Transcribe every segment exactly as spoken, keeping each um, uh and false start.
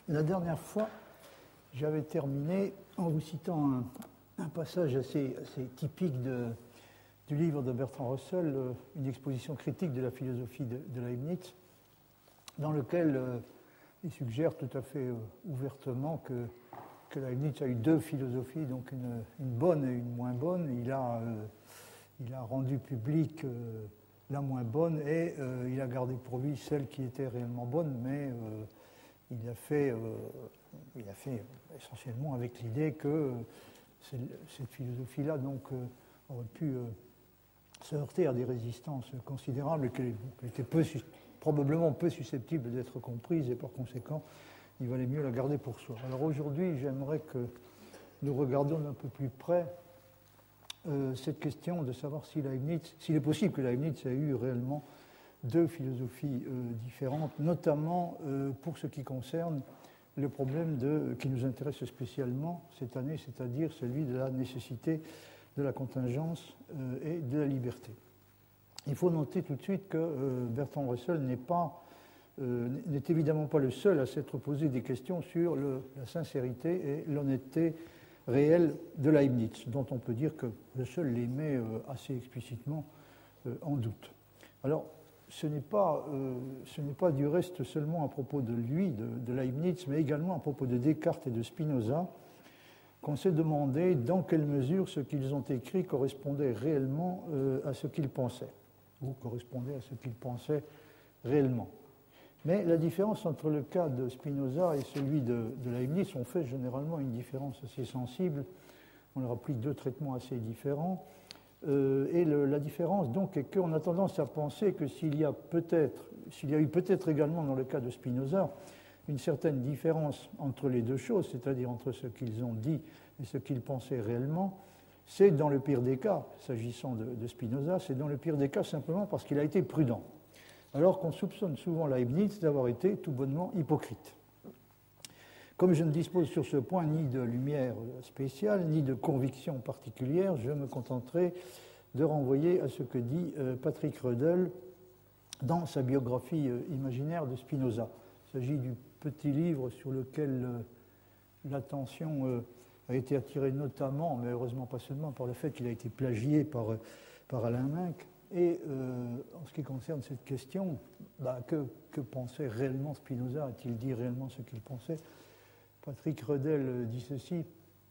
La dernière fois, j'avais terminé en vous citant un, un passage assez, assez typique de, du livre de Bertrand Russell, euh, une exposition critique de la philosophie de, de Leibniz, dans lequel euh, il suggère tout à fait euh, ouvertement que, que Leibniz a eu deux philosophies, donc une, une bonne et une moins bonne. Il a, euh, il a rendu public euh, la moins bonne et euh, il a gardé pour lui celle qui était réellement bonne, mais euh, il a fait, euh, il a fait essentiellement avec l'idée que euh, cette philosophie-là donc euh, aurait pu euh, se heurter à des résistances considérables et qu'elle était peu, probablement peu susceptible d'être comprise et par conséquent, il valait mieux la garder pour soi. Alors aujourd'hui, j'aimerais que nous regardions d'un peu plus près euh, cette question de savoir si Leibniz, s'il est possible que Leibniz ait eu réellement deux philosophies euh, différentes, notamment euh, pour ce qui concerne le problème de, qui nous intéresse spécialement cette année, c'est-à-dire celui de la nécessité de la contingence euh, et de la liberté. Il faut noter tout de suite que euh, Bertrand Russell n'est pas, euh, n'est évidemment pas le seul à s'être posé des questions sur le, la sincérité et l'honnêteté réelle de Leibniz, dont on peut dire que Russell les met euh, assez explicitement euh, en doute. Alors, ce n'est pas, euh, ce n'est pas du reste seulement à propos de lui, de, de Leibniz, mais également à propos de Descartes et de Spinoza, qu'on s'est demandé dans quelle mesure ce qu'ils ont écrit correspondait réellement euh, à ce qu'ils pensaient, ou correspondait à ce qu'ils pensaient réellement. Mais la différence entre le cas de Spinoza et celui de, de Leibniz, on fait généralement une différence assez sensible, on leur applique deux traitements assez différents, euh, et le, la différence donc est qu'on a tendance à penser que s'il y a peut-être, s'il y a eu peut-être également dans le cas de Spinoza, une certaine différence entre les deux choses, c'est-à-dire entre ce qu'ils ont dit et ce qu'ils pensaient réellement, c'est dans le pire des cas, s'agissant de, de Spinoza, c'est dans le pire des cas simplement parce qu'il a été prudent, alors qu'on soupçonne souvent Leibniz d'avoir été tout bonnement hypocrite. Comme je ne dispose sur ce point ni de lumière spéciale, ni de conviction particulière, je me contenterai de renvoyer à ce que dit Patrick Rödl dans sa biographie imaginaire de Spinoza. Il s'agit du petit livre sur lequel l'attention a été attirée notamment, mais heureusement pas seulement, par le fait qu'il a été plagié par, par Alain Minck. Et euh, en ce qui concerne cette question, bah, que, que pensait réellement Spinoza? A-t-il dit réellement ce qu'il pensait? Patrick Rödl dit ceci,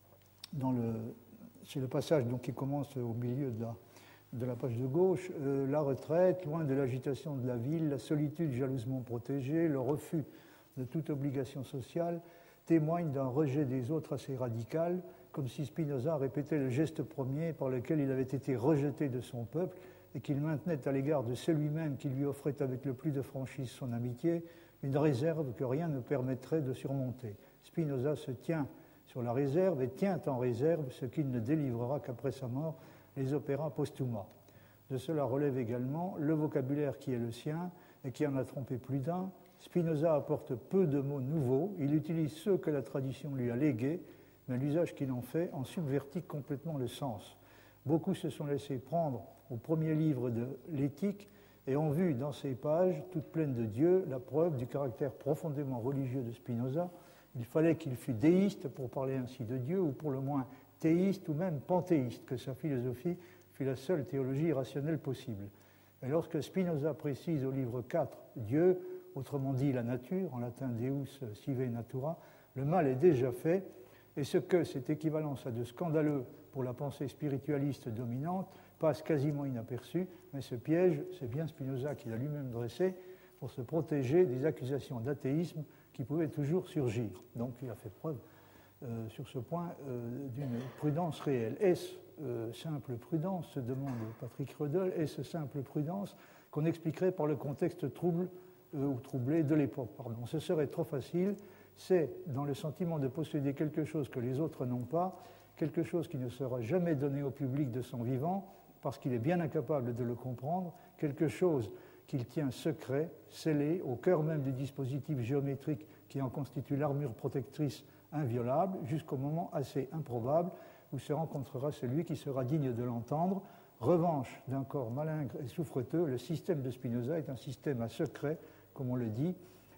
dans le, c'est le passage donc, qui commence au milieu de la, de la page de gauche, euh, la retraite, loin de l'agitation de la ville, la solitude jalousement protégée, le refus de toute obligation sociale, témoignent d'un rejet des autres assez radical, comme si Spinoza répétait le geste premier par lequel il avait été rejeté de son peuple et qu'il maintenait à l'égard de celui-même qui lui offrait avec le plus de franchise son amitié, une réserve que rien ne permettrait de surmonter. Spinoza se tient sur la réserve et tient en réserve ce qu'il ne délivrera qu'après sa mort, les opéras postuma. De cela relève également le vocabulaire qui est le sien et qui en a trompé plus d'un. Spinoza apporte peu de mots nouveaux, il utilise ceux que la tradition lui a légués, mais l'usage qu'il en fait en subvertit complètement le sens. Beaucoup se sont laissés prendre au premier livre de l'Éthique et ont vu dans ces pages, toutes pleines de Dieu, la preuve du caractère profondément religieux de Spinoza. Il fallait qu'il fût déiste pour parler ainsi de Dieu, ou pour le moins théiste ou même panthéiste, que sa philosophie fût la seule théologie rationnelle possible. Et lorsque Spinoza précise au livre quatre Dieu, autrement dit la nature, en latin Deus sive natura, le mal est déjà fait, et ce que cette équivalence a de scandaleux pour la pensée spiritualiste dominante passe quasiment inaperçu, mais ce piège, c'est bien Spinoza qui l'a lui-même dressé pour se protéger des accusations d'athéisme qui pouvaient toujours surgir. Donc il a fait preuve euh, sur ce point euh, d'une prudence réelle. Est-ce euh, simple prudence, se demande Patrick Rödl, est-ce simple prudence qu'on expliquerait par le contexte trouble euh, ou troublé de l'époque, pardon. Ce serait trop facile, c'est dans le sentiment de posséder quelque chose que les autres n'ont pas, quelque chose qui ne sera jamais donné au public de son vivant, parce qu'il est bien incapable de le comprendre, quelque chose qu'il tient secret, scellé, au cœur même du dispositif géométrique qui en constitue l'armure protectrice inviolable, jusqu'au moment assez improbable où se rencontrera celui qui sera digne de l'entendre. Revanche d'un corps malingre et souffreteux, le système de Spinoza est un système à secret, comme on le dit,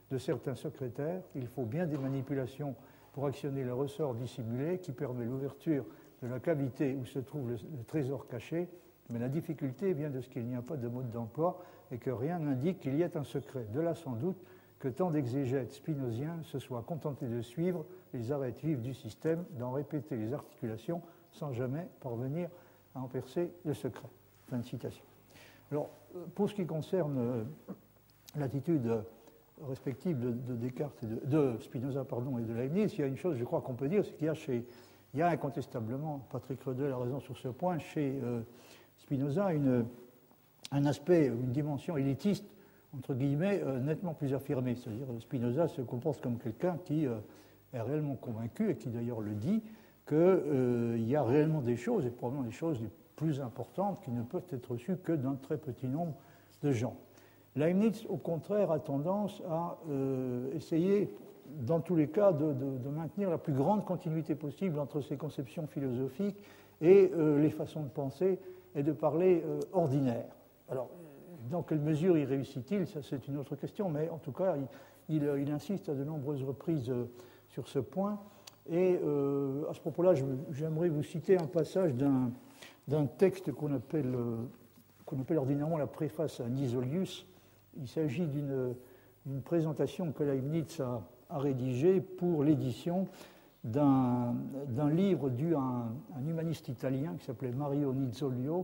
de certains secrétaires. Il faut bien des manipulations pour actionner le ressort dissimulé qui permet l'ouverture de la cavité où se trouve le, le trésor caché, mais la difficulté vient de ce qu'il n'y a pas de mode d'emploi et que rien n'indique qu'il y ait un secret. De là sans doute que tant d'exégètes spinoziens se soient contentés de suivre les arêtes vives du système, d'en répéter les articulations sans jamais parvenir à en percer le secret. Fin de citation. Alors, pour ce qui concerne euh, l'attitude euh, respective de, de Descartes et de, de Spinoza pardon, et de Leibniz, il y a une chose, je crois qu'on peut dire, c'est qu'il y a, chez, il y a incontestablement, Patrick Redel a raison sur ce point, chez euh, Spinoza, une, un aspect, une dimension élitiste, entre guillemets, euh, nettement plus affirmée. C'est-à-dire Spinoza se comporte comme quelqu'un qui euh, est réellement convaincu, et qui d'ailleurs le dit, qu'il euh, y a réellement des choses, et probablement des choses les plus importantes, qui ne peuvent être reçues que d'un très petit nombre de gens. Leibniz, au contraire, a tendance à euh, essayer, dans tous les cas, de, de, de maintenir la plus grande continuité possible entre ses conceptions philosophiques et euh, les façons de penser et de parler euh, ordinaires. Alors, dans quelle mesure y réussit-il? Ça, c'est une autre question, mais en tout cas, il, il, il insiste à de nombreuses reprises euh, sur ce point. Et euh, à ce propos-là, j'aimerais vous citer un passage d'un, d'un texte qu'on appelle, euh, qu'on appelle ordinairement la préface à Nisolius. Il s'agit d'une, d'une présentation que Leibniz a, a rédigée pour l'édition d'un, d'un livre dû à un, un humaniste italien qui s'appelait Mario Nizzolio.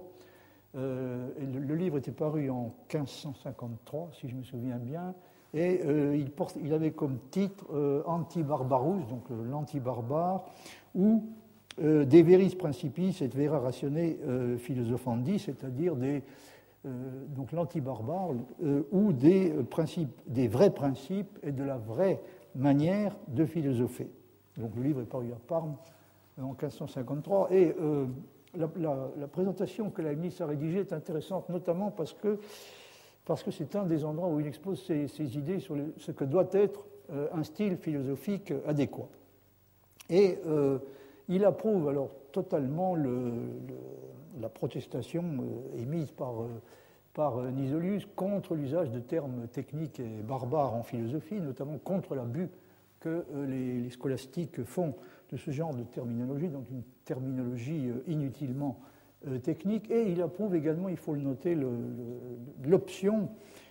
Euh, et le, le livre était paru en quinze cent cinquante-trois, si je me souviens bien, et euh, il, porte, il avait comme titre euh, Anti-Barbarus, donc euh, l'anti-barbare, ou euh, De Veris Principis et Vera Ratione euh, Philosophandi, c'est-à-dire des, euh, donc l'anti-barbare, euh, ou des, euh, principes, des vrais principes et de la vraie manière de philosopher. Donc le livre est paru à Parme euh, en quinze cent cinquante-trois, et euh, La, la, la présentation que Leibniz a rédigée est intéressante, notamment parce que, parce que c'est un des endroits où il expose ses, ses idées sur le, ce que doit être euh, un style philosophique adéquat. Et euh, il approuve alors totalement le, le, la protestation euh, émise par, euh, par Nisolius contre l'usage de termes techniques et barbares en philosophie, notamment contre l'abus que euh, les, les scolastiques font de ce genre de terminologie, donc une terminologie inutilement euh, technique, et il approuve également, il faut le noter, le, le, l'option,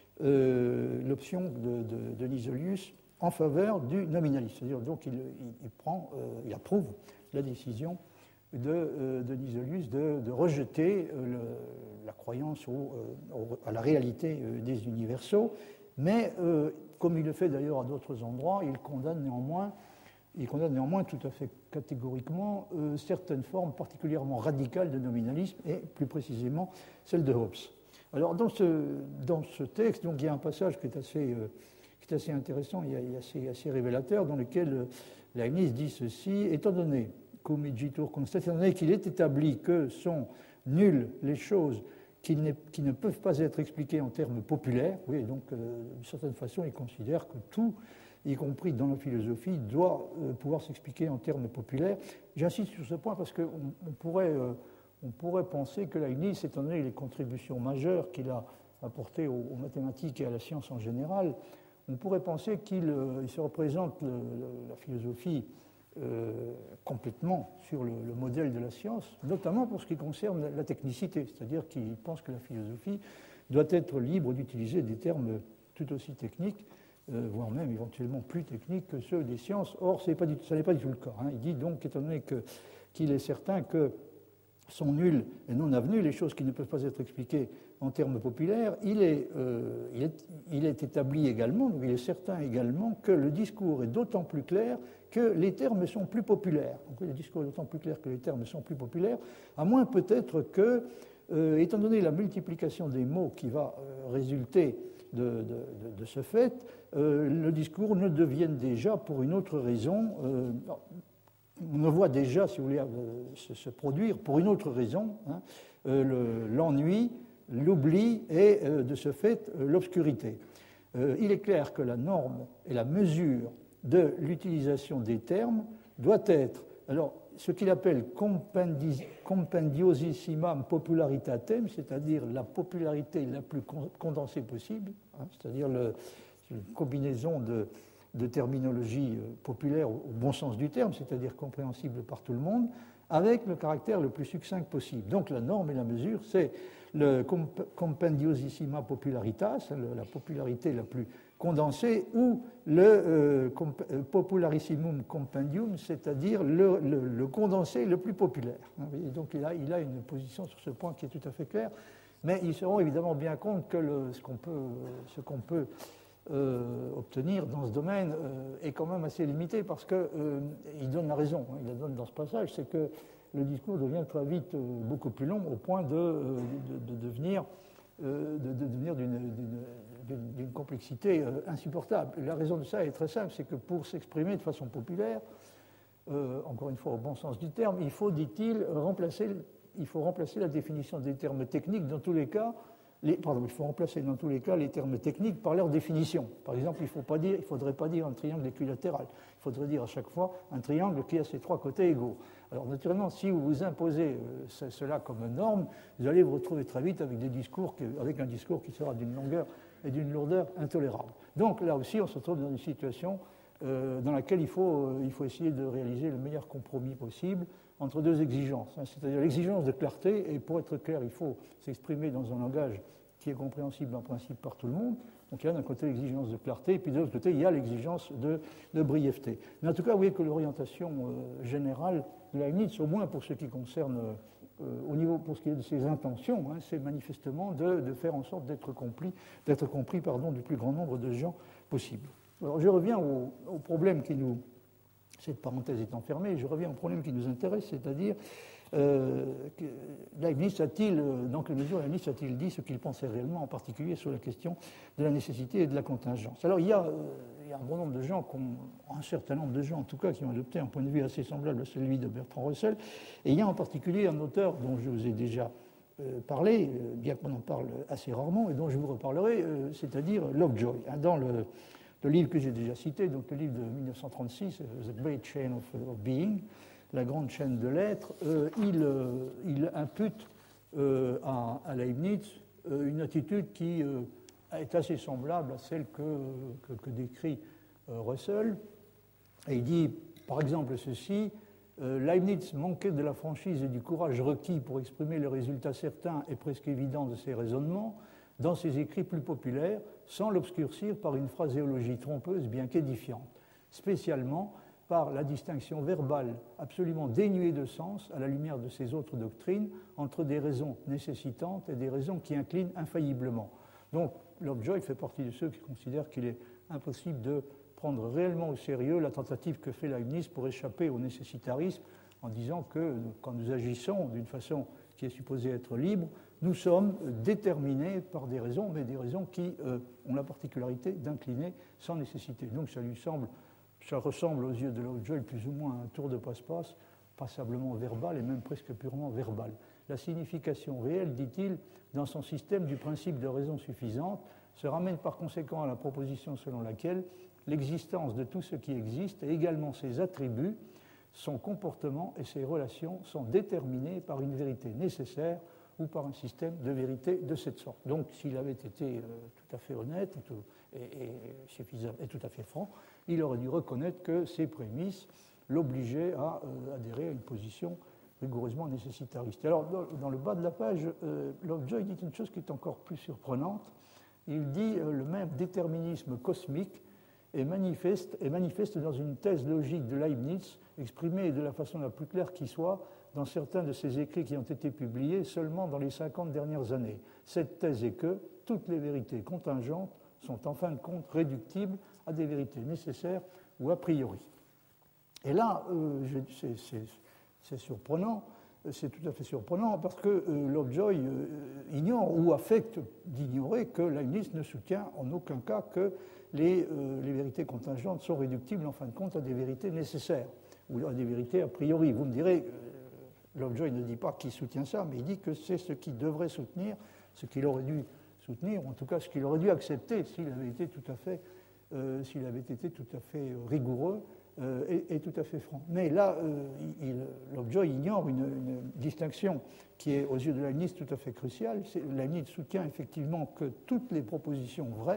euh, l'option de, de, de Nisolius en faveur du nominalisme. C'est-à-dire, donc, il, il, il, prend, euh, il approuve la décision de, euh, de Nisolius de, de rejeter euh, le, la croyance au, euh, au, à la réalité euh, des universaux, mais, euh, comme il le fait d'ailleurs à d'autres endroits, il condamne néanmoins Il condamne néanmoins tout à fait catégoriquement euh, certaines formes particulièrement radicales de nominalisme, et plus précisément celle de Hobbes. Alors dans ce, dans ce texte, donc, il y a un passage qui est assez, euh, qui est assez intéressant, il est assez, assez révélateur, dans lequel euh, Leibniz dit ceci: étant donné, cum igitur constat, étant donné qu'il est établi que sont nulles les choses qui, qui ne peuvent pas être expliquées en termes populaires, oui, donc euh, d'une certaine façon, il considère que tout, y compris dans la philosophie, doit euh, pouvoir s'expliquer en termes populaires. J'insiste sur ce point parce qu'on on pourrait, euh, on pourrait penser que Leibniz, étant donné les contributions majeures qu'il a apportées aux, aux mathématiques et à la science en général, on pourrait penser qu'il euh, il se représente le, le, la philosophie euh, complètement sur le, le modèle de la science, notamment pour ce qui concerne la, la technicité, c'est-à-dire qu'il pense que la philosophie doit être libre d'utiliser des termes tout aussi techniques, Euh, voire même éventuellement plus techniques que ceux des sciences. Or, ce n'est pas, n'est pas du tout le cas. Hein. Il dit donc, étant donné que, qu'il est certain que sont nulles et non avenues les choses qui ne peuvent pas être expliquées en termes populaires, il est, euh, il est, il est établi également, donc il est certain également que le discours est d'autant plus clair que les termes sont plus populaires. Donc, le discours est d'autant plus clair que les termes sont plus populaires, à moins peut-être que, euh, étant donné la multiplication des mots qui va euh, résulter De, de, de ce fait, euh, le discours ne devienne déjà, pour une autre raison, euh, on le voit déjà, si vous voulez, euh, se, se produire pour une autre raison, hein, euh, le, l'ennui, l'oubli et, euh, de ce fait, euh, l'obscurité. Euh, il est clair que la norme et la mesure de l'utilisation des termes doit être, alors, ce qu'il appelle compendi- compendiosissimam popularitatem, c'est-à-dire la popularité la plus condensée possible, hein, c'est-à-dire le, une combinaison de, de terminologie populaire au bon sens du terme, c'est-à-dire compréhensible par tout le monde, avec le caractère le plus succinct possible. Donc la norme et la mesure, c'est le compendiosissima popularitas, la popularité la plus condensée, ou le euh, popularissimum compendium, c'est-à-dire le, le, le condensé le plus populaire. Et donc il a, il a une position sur ce point qui est tout à fait claire, mais ils se rendent évidemment bien compte que le, ce qu'on peut, ce qu'on peut euh, obtenir dans ce domaine euh, est quand même assez limité, parce qu'il euh, donne la raison, hein, il la donne dans ce passage, c'est que le discours devient très vite euh, beaucoup plus long, au point de, euh, de, de devenir Euh, de, de devenir d'une complexité euh, insupportable. La raison de ça est très simple, c'est que pour s'exprimer de façon populaire, euh, encore une fois au bon sens du terme, il faut, dit-il, remplacer, il faut remplacer la définition des termes techniques dans tous les cas, les, pardon, il faut remplacer dans tous les cas les termes techniques par leur définition. Par exemple, il ne faudrait pas dire un triangle équilatéral, il faudrait dire à chaque fois un triangle qui a ses trois côtés égaux. Alors naturellement, si vous vous imposez euh, cela comme norme, vous allez vous retrouver très vite avec, des discours qui, avec un discours qui sera d'une longueur et d'une lourdeur intolérable. Donc là aussi, on se retrouve dans une situation euh, dans laquelle il faut, euh, il faut essayer de réaliser le meilleur compromis possible entre deux exigences, hein, c'est-à-dire l'exigence de clarté, et pour être clair, il faut s'exprimer dans un langage qui est compréhensible en principe par tout le monde. Donc il y a d'un côté l'exigence de clarté, et puis de l'autre côté, il y a l'exigence de, de brièveté. Mais en tout cas, vous voyez que l'orientation euh, générale de Leibniz, au moins pour ce qui concerne, euh, au niveau, pour ce qui est de ses intentions, hein, c'est manifestement de, de faire en sorte d'être compris, d'être compris pardon, du plus grand nombre de gens possible. Alors je reviens au, au problème qui nous, cette parenthèse étant fermée, je reviens au problème qui nous intéresse, c'est-à-dire Euh, Leibniz a-t-il, dans quelle mesure Leibniz a-t-il dit ce qu'il pensait réellement, en particulier sur la question de la nécessité et de la contingence? Alors il y a, euh, il y a un bon nombre de gens, un certain nombre de gens en tout cas, qui ont adopté un point de vue assez semblable à celui de Bertrand Russell, et il y a en particulier un auteur dont je vous ai déjà euh, parlé, euh, bien qu'on en parle assez rarement, et dont je vous reparlerai, euh, c'est-à-dire Lovejoy. Hein, dans le, le livre que j'ai déjà cité, donc le livre de mille neuf cent trente-six, The Great Chain of, of Being, la grande chaîne de l'être, euh, il, euh, il impute euh, à, à Leibniz euh, une attitude qui euh, est assez semblable à celle que, que, que décrit euh, Russell. Et il dit, par exemple, ceci, euh, Leibniz manquait de la franchise et du courage requis pour exprimer le résultat certain et presque évident de ses raisonnements dans ses écrits plus populaires, sans l'obscurcir par une phraséologie trompeuse bien qu'édifiante, spécialement par la distinction verbale absolument dénuée de sens, à la lumière de ses autres doctrines, entre des raisons nécessitantes et des raisons qui inclinent infailliblement. Donc, Lovejoy fait partie de ceux qui considèrent qu'il est impossible de prendre réellement au sérieux la tentative que fait Leibniz pour échapper au nécessitarisme, en disant que quand nous agissons d'une façon qui est supposée être libre, nous sommes déterminés par des raisons, mais des raisons qui euh, ont la particularité d'incliner sans nécessité. Donc, ça lui semble... Ça ressemble aux yeux de Lovejoy plus ou moins à un tour de passe-passe, passablement verbal et même presque purement verbal. La signification réelle, dit-il, dans son système du principe de raison suffisante, se ramène par conséquent à la proposition selon laquelle l'existence de tout ce qui existe et également ses attributs, son comportement et ses relations sont déterminés par une vérité nécessaire ou par un système de vérité de cette sorte. Donc, s'il avait été euh, tout à fait honnête et, tout, et, et, suffisant, et tout à fait franc, il aurait dû reconnaître que ces prémices l'obligeaient à euh, adhérer à une position rigoureusement nécessitariste. Alors, dans, dans le bas de la page, euh, Lovejoy dit une chose qui est encore plus surprenante. Il dit euh, le même déterminisme cosmique est manifeste, est manifeste dans une thèse logique de Leibniz, exprimée de la façon la plus claire qui soit dans certains de ses écrits qui ont été publiés seulement dans les cinquante dernières années. Cette thèse est que toutes les vérités contingentes sont en fin de compte réductibles à des vérités nécessaires ou a priori. Et là, euh, c'est surprenant, c'est tout à fait surprenant parce que euh, Lovejoy euh, ignore ou affecte d'ignorer que Leibniz ne soutient en aucun cas que les, euh, les vérités contingentes sont réductibles en fin de compte à des vérités nécessaires ou à des vérités a priori. Vous me direz, euh, Lovejoy ne dit pas qu'il soutient ça, mais il dit que c'est ce qu'il devrait soutenir, ce qu'il aurait dû soutenir, ou en tout cas ce qu'il aurait dû accepter s'il avait été tout à fait, euh, s'il avait été tout à fait rigoureux euh, et, et tout à fait franc. Mais là, euh, il, Lovejoy ignore une, une distinction qui est aux yeux de Leibniz tout à fait cruciale. Leibniz soutient effectivement que toutes les propositions vraies,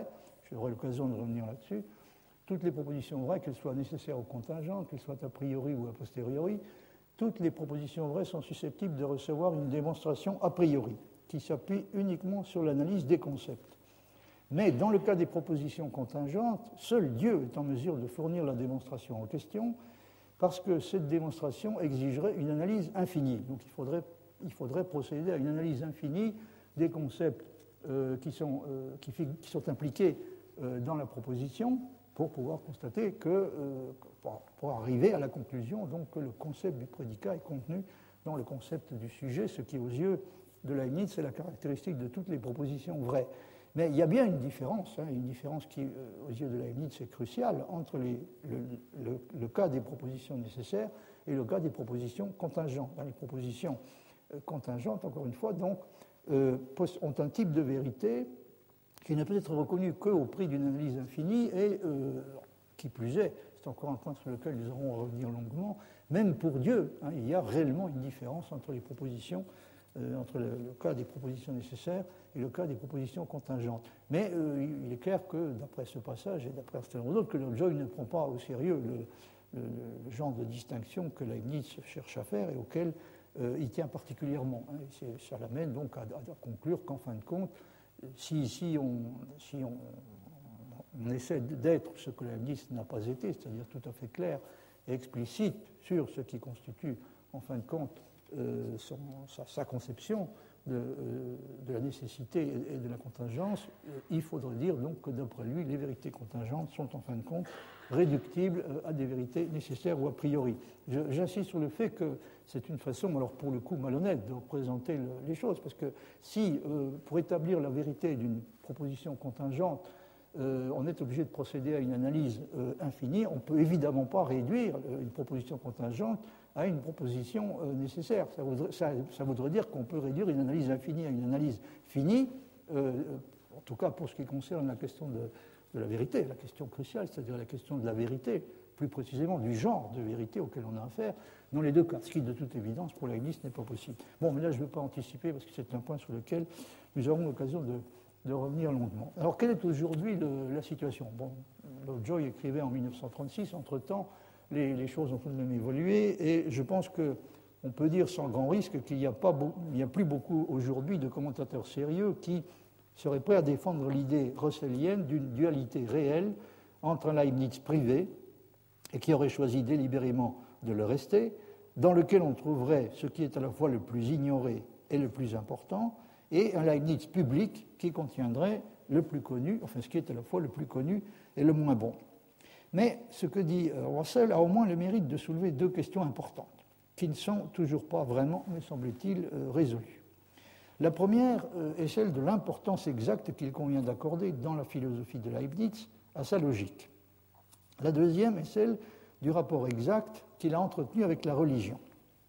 j'aurai l'occasion de revenir là-dessus, toutes les propositions vraies, qu'elles soient nécessaires ou contingentes, qu'elles soient a priori ou a posteriori, toutes les propositions vraies sont susceptibles de recevoir une démonstration a priori, qui s'appuie uniquement sur l'analyse des concepts. Mais dans le cas des propositions contingentes, seul Dieu est en mesure de fournir la démonstration en question, parce que cette démonstration exigerait une analyse infinie. Donc il faudrait, il faudrait procéder à une analyse infinie des concepts euh, qui, sont, euh, qui, qui sont impliqués euh, dans la proposition pour pouvoir constater que, euh, pour, pour arriver à la conclusion donc, que le concept du prédicat est contenu dans le concept du sujet, ce qui aux yeux de Leibniz est la caractéristique de toutes les propositions vraies. Mais il y a bien une différence, hein, une différence qui, euh, aux yeux de Leibniz, est cruciale entre les, le, le, le cas des propositions nécessaires et le cas des propositions contingentes. Les propositions euh, contingentes, encore une fois, donc, euh, ont un type de vérité qui ne peut être reconnu qu'au prix d'une analyse infinie et, euh, qui plus est, c'est encore un point sur lequel nous aurons à revenir longuement, même pour Dieu, hein, il y a réellement une différence entre les propositions Euh, entre le, le cas des propositions nécessaires et le cas des propositions contingentes. Mais euh, il est clair que, d'après ce passage et d'après un certain nombre d'autres, que Lovejoy ne prend pas au sérieux le, le, le genre de distinction que Leibniz cherche à faire et auquel euh, il tient particulièrement. Hein. Et ça l'amène donc à, à conclure qu'en fin de compte, si, si, on, si on, on essaie d'être ce que Leibniz n'a pas été, c'est-à-dire tout à fait clair et explicite sur ce qui constitue, en fin de compte, Euh, son, sa, sa conception de, euh, de la nécessité et, et de la contingence, euh, il faudrait dire donc que d'après lui, les vérités contingentes sont en fin de compte réductibles euh, à des vérités nécessaires ou a priori. Je, j'insiste sur le fait que c'est une façon, alors pour le coup malhonnête, de représenter le, les choses, parce que si, euh, pour établir la vérité d'une proposition contingente, Euh, on est obligé de procéder à une analyse euh, infinie, on ne peut évidemment pas réduire euh, une proposition contingente à une proposition euh, nécessaire. Ça voudrait, ça, ça voudrait dire qu'on peut réduire une analyse infinie à une analyse finie, euh, en tout cas pour ce qui concerne la question de, de la vérité, la question cruciale, c'est-à-dire la question de la vérité, plus précisément du genre de vérité auquel on a affaire, dans les deux cas, ce qui de toute évidence pour Leibniz n'est pas possible. Bon, mais là je ne veux pas anticiper parce que c'est un point sur lequel nous aurons l'occasion de de revenir longuement. Alors, quelle est aujourd'hui le, la situation? Bon, Lovejoy écrivait en mille neuf cent trente-six, entre-temps, les, les choses ont tout de même évolué, et je pense qu'on peut dire sans grand risque qu'il n'y a, pas beau, il n'y a plus beaucoup aujourd'hui de commentateurs sérieux qui seraient prêts à défendre l'idée russellienne d'une dualité réelle entre un Leibniz privé, et qui aurait choisi délibérément de le rester, dans lequel on trouverait ce qui est à la fois le plus ignoré et le plus important, et un Leibniz public qui contiendrait le plus connu, enfin ce qui est à la fois le plus connu et le moins bon. Mais ce que dit Russell a au moins le mérite de soulever deux questions importantes, qui ne sont toujours pas vraiment, me semble-t-il, résolues. La première est celle de l'importance exacte qu'il convient d'accorder dans la philosophie de Leibniz à sa logique. La deuxième est celle du rapport exact qu'il a entretenu avec la religion.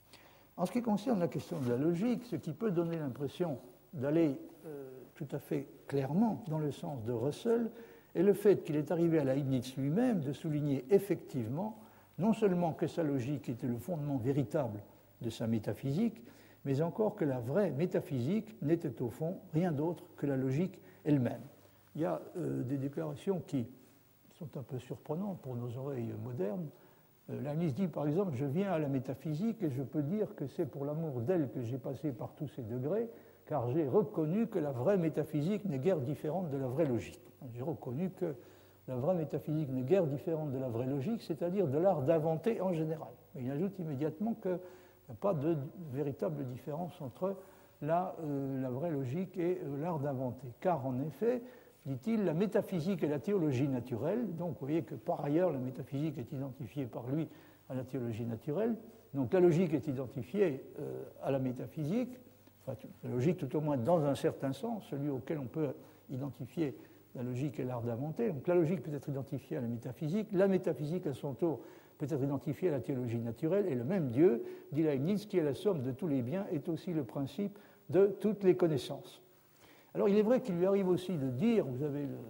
En ce qui concerne la question de la logique, ce qui peut donner l'impression d'aller euh, tout à fait clairement dans le sens de Russell est le fait qu'il est arrivé à Leibniz lui-même de souligner effectivement non seulement que sa logique était le fondement véritable de sa métaphysique, mais encore que la vraie métaphysique n'était au fond rien d'autre que la logique elle-même. Il y a euh, des déclarations qui sont un peu surprenantes pour nos oreilles modernes. Euh, Leibniz dit par exemple « Je viens à la métaphysique et je peux dire que c'est pour l'amour d'elle que j'ai passé par tous ces degrés, car j'ai reconnu que la vraie métaphysique n'est guère différente de la vraie logique. » J'ai reconnu que la vraie métaphysique n'est guère différente de la vraie logique, c'est-à-dire de l'art d'inventer en général. Mais il ajoute immédiatement qu'il n'y a pas de véritable différence entre la, euh, la vraie logique et euh, l'art d'inventer. Car en effet, dit-il, la métaphysique est la théologie naturelle, donc vous voyez que par ailleurs la métaphysique est identifiée par lui à la théologie naturelle, donc la logique est identifiée euh, à la métaphysique, enfin, la logique tout au moins dans un certain sens, celui auquel on peut identifier la logique et l'art d'inventer. Donc la logique peut être identifiée à la métaphysique, la métaphysique à son tour peut être identifiée à la théologie naturelle, et le même Dieu, dit Leibniz, qui est la somme de tous les biens, est aussi le principe de toutes les connaissances. Alors il est vrai qu'il lui arrive aussi de dire, vous avez, le,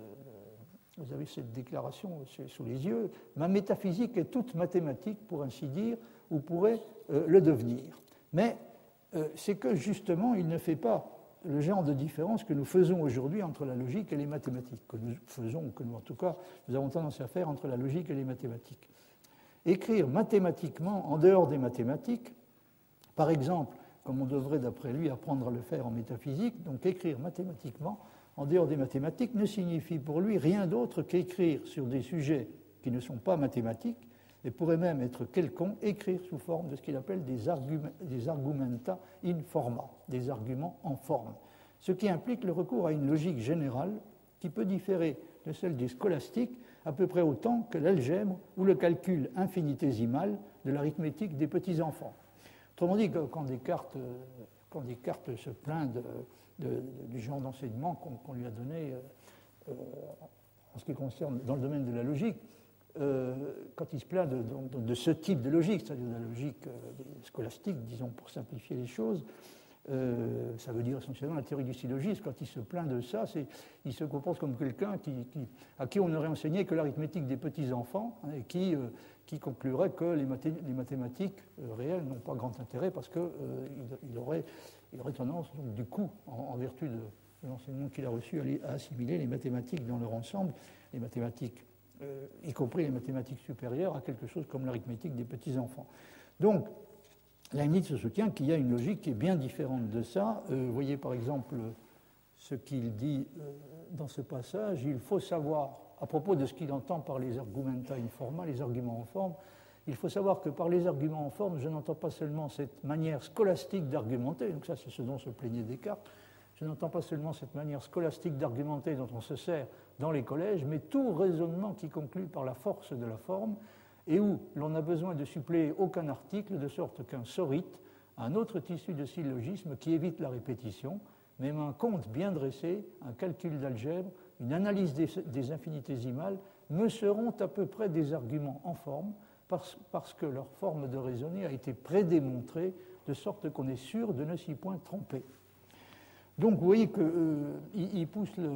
le, vous avez cette déclaration sous les yeux, ma métaphysique est toute mathématique, pour ainsi dire, ou pourrait euh, le devenir. Mais Euh, c'est que justement, il ne fait pas le genre de différence que nous faisons aujourd'hui entre la logique et les mathématiques, que nous faisons, ou que nous, en tout cas, nous avons tendance à faire entre la logique et les mathématiques. Écrire mathématiquement en dehors des mathématiques, par exemple, comme on devrait, d'après lui, apprendre à le faire en métaphysique, donc écrire mathématiquement en dehors des mathématiques ne signifie pour lui rien d'autre qu'écrire sur des sujets qui ne sont pas mathématiques, et pourrait même être quelconque, écrire sous forme de ce qu'il appelle des, argumenta, des argumenta in forma, des arguments en forme, ce qui implique le recours à une logique générale qui peut différer de celle des scolastiques à peu près autant que l'algèbre ou le calcul infinitésimal de l'arithmétique des petits-enfants. Autrement dit, quand Descartes, quand Descartes se plaint de, de, de, du genre d'enseignement qu'on qu'on lui a donné euh, en ce qui concerne dans le domaine de la logique, Euh, quand il se plaint de, de, de ce type de logique, c'est-à-dire de la logique euh, scolastique, disons pour simplifier les choses, euh, ça veut dire essentiellement la théorie du syllogisme. Quand il se plaint de ça, il se compose comme quelqu'un qui, qui, à qui on aurait enseigné que l'arithmétique des petits-enfants, hein, et qui, euh, qui conclurait que les, mathé les mathématiques euh, réelles n'ont pas grand intérêt parce qu'il euh, il aurait, il aurait tendance, donc, du coup, en, en vertu de, de l'enseignement qu'il a reçu, à, à assimiler les mathématiques dans leur ensemble, les mathématiques Euh, y compris les mathématiques supérieures, à quelque chose comme l'arithmétique des petits-enfants. Donc, Leibniz se soutient qu'il y a une logique qui est bien différente de ça. Euh, vous voyez par exemple ce qu'il dit euh, dans ce passage. Il faut savoir, à propos de ce qu'il entend par les argumenta in forma, les arguments en forme, il faut savoir que par les arguments en forme, je n'entends pas seulement cette manière scolastique d'argumenter, donc ça c'est ce dont se plaignait Descartes, je n'entends pas seulement cette manière scolastique d'argumenter dont on se sert dans les collèges, mais tout raisonnement qui conclut par la force de la forme et où l'on n'a besoin de suppléer aucun article, de sorte qu'un sorite, un autre tissu de syllogisme qui évite la répétition, même un compte bien dressé, un calcul d'algèbre, une analyse des, des infinitésimales, me seront à peu près des arguments en forme, parce, parce que leur forme de raisonner a été prédémontrée, de sorte qu'on est sûr de ne s'y point tromper. Donc vous voyez qu'il euh, pousse le,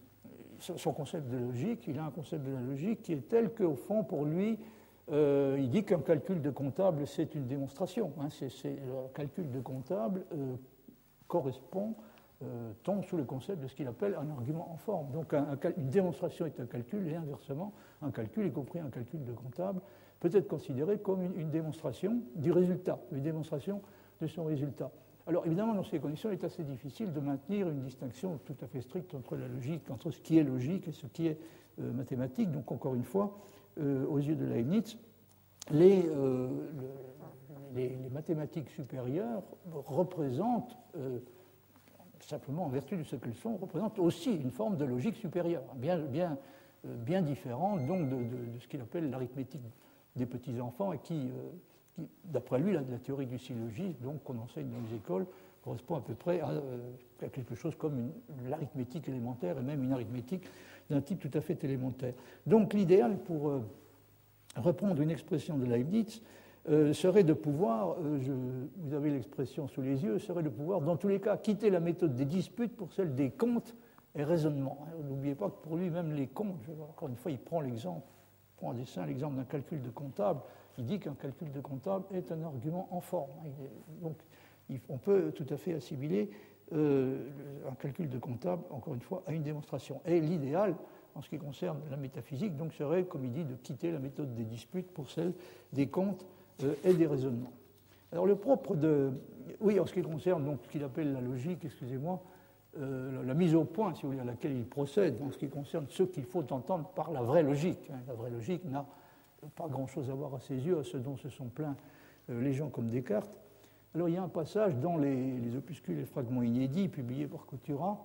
son concept de logique, il a un concept de la logique qui est tel qu'au fond, pour lui, euh, il dit qu'un calcul de comptable, c'est une démonstration. Hein, c'est, c'est, le calcul de comptable euh, correspond, euh, tombe sous le concept de ce qu'il appelle un argument en forme. Donc un, un, une démonstration est un calcul, et inversement, un calcul, y compris un calcul de comptable, peut être considéré comme une, une démonstration du résultat, une démonstration de son résultat. Alors évidemment, dans ces conditions, il est assez difficile de maintenir une distinction tout à fait stricte entre la logique, entre ce qui est logique et ce qui est euh, mathématique. Donc encore une fois, euh, aux yeux de Leibniz, les, euh, le, les, les mathématiques supérieures représentent, euh, simplement en vertu de ce qu'elles sont, représentent aussi une forme de logique supérieure, bien, bien, euh, bien différente donc de, de, de ce qu'il appelle l'arithmétique des petits-enfants et qui... Euh, d'après lui, la, la théorie du syllogisme, donc qu'on enseigne dans les écoles, correspond à peu près à, à quelque chose comme une, l'arithmétique élémentaire et même une arithmétique d'un type tout à fait élémentaire. Donc l'idéal, pour euh, reprendre une expression de Leibniz, euh, serait de pouvoir, euh, je, vous avez l'expression sous les yeux, serait de pouvoir, dans tous les cas, quitter la méthode des disputes pour celle des comptes et raisonnements. N'oubliez pas que pour lui, même les comptes, je, encore une fois, il prend l'exemple, il prend en dessin l'exemple d'un calcul de comptable. Il dit qu'un calcul de comptable est un argument en forme. Donc, on peut tout à fait assimiler euh, un calcul de comptable, encore une fois, à une démonstration. Et l'idéal, en ce qui concerne la métaphysique, donc, serait, comme il dit, de quitter la méthode des disputes pour celle des comptes euh, et des raisonnements. Alors, le propre de... Oui, en ce qui concerne donc, ce qu'il appelle la logique, excusez-moi, euh, la mise au point, si vous voulez, à laquelle il procède, en ce qui concerne ce qu'il faut entendre par la vraie logique. Hein. La vraie logique n'a pas grand-chose à voir à ses yeux, à ce dont se sont plaints euh, les gens comme Descartes. Alors il y a un passage dans les, les opuscules et fragments inédits publiés par Couturat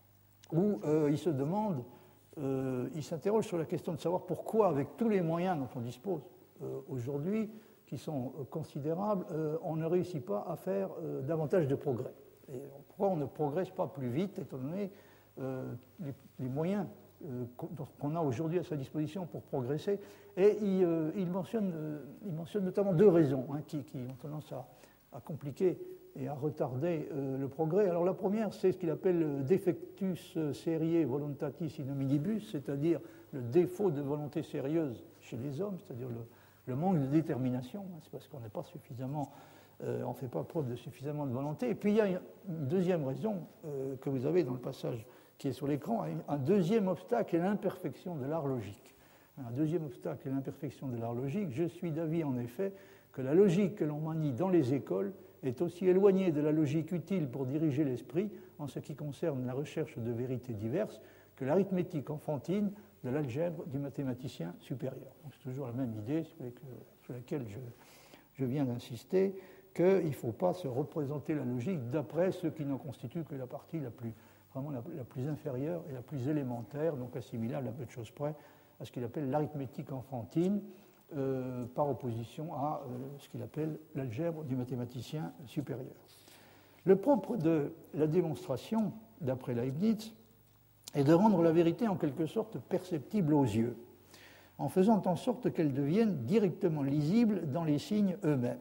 où euh, il se demande, euh, il s'interroge sur la question de savoir pourquoi, avec tous les moyens dont on dispose euh, aujourd'hui, qui sont euh, considérables, euh, on ne réussit pas à faire euh, davantage de progrès. Et pourquoi on ne progresse pas plus vite, étant donné euh, les, les moyens qu'on a aujourd'hui à sa disposition pour progresser. Et il, euh, il, mentionne, euh, il mentionne notamment deux raisons hein, qui, qui ont tendance à, à compliquer et à retarder euh, le progrès. Alors la première, c'est ce qu'il appelle le defectus seriae voluntatis in hominibus, c'est-à-dire le défaut de volonté sérieuse chez les hommes, c'est-à-dire le, le manque de détermination. Hein, c'est parce qu'on n'est pas suffisamment euh, on ne fait pas preuve de suffisamment de volonté. Et puis il y a une deuxième raison euh, que vous avez dans le passage qui est sur l'écran, un deuxième obstacle est l'imperfection de l'art logique. Un deuxième obstacle est l'imperfection de l'art logique. Je suis d'avis en effet que la logique que l'on manie dans les écoles est aussi éloignée de la logique utile pour diriger l'esprit en ce qui concerne la recherche de vérités diverses que l'arithmétique enfantine de l'algèbre du mathématicien supérieur. C'est toujours la même idée sur laquelle je, je viens d'insister, qu'il ne faut pas se représenter la logique d'après ce qui n'en constitue que la partie la plus, vraiment la, la plus inférieure et la plus élémentaire, donc assimilable à peu de choses près à ce qu'il appelle l'arithmétique enfantine, euh, par opposition à euh, ce qu'il appelle l'algèbre du mathématicien supérieur. Le propre de la démonstration, d'après Leibniz, est de rendre la vérité en quelque sorte perceptible aux yeux, en faisant en sorte qu'elle devienne directement lisible dans les signes eux-mêmes.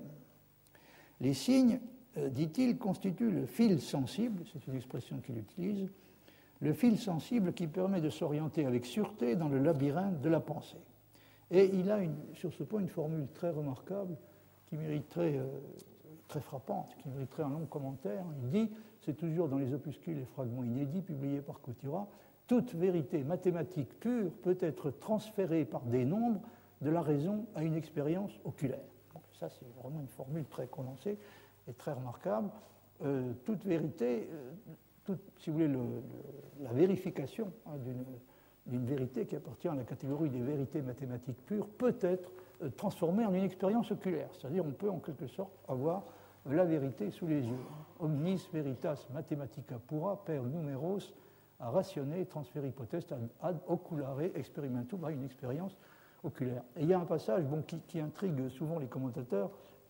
Les signes, euh, dit-il, constituent le fil sensible, c'est une expression qu'il utilise, le fil sensible qui permet de s'orienter avec sûreté dans le labyrinthe de la pensée. Et il a une, sur ce point une formule très remarquable qui mériterait, euh, très frappante, qui mériterait un long commentaire. Il dit, c'est toujours dans les opuscules et fragments inédits publiés par Couturat, toute vérité mathématique pure peut être transférée par des nombres de la raison à une expérience oculaire. Donc ça, c'est vraiment une formule très condensée et très remarquable. Euh, toute vérité, euh, toute, si vous voulez, le, le, la vérification hein, d'une, d'une vérité qui appartient à la catégorie des vérités mathématiques pures peut être euh, transformée en une expérience oculaire. C'est-à-dire on peut en quelque sorte avoir la vérité sous les yeux. Omnis veritas mathematica pura per numeros à rationner, transférer hypothèse ad oculare experimentum, à une expérience oculaire. Et il y a un passage bon, qui, qui intrigue souvent les commentateurs,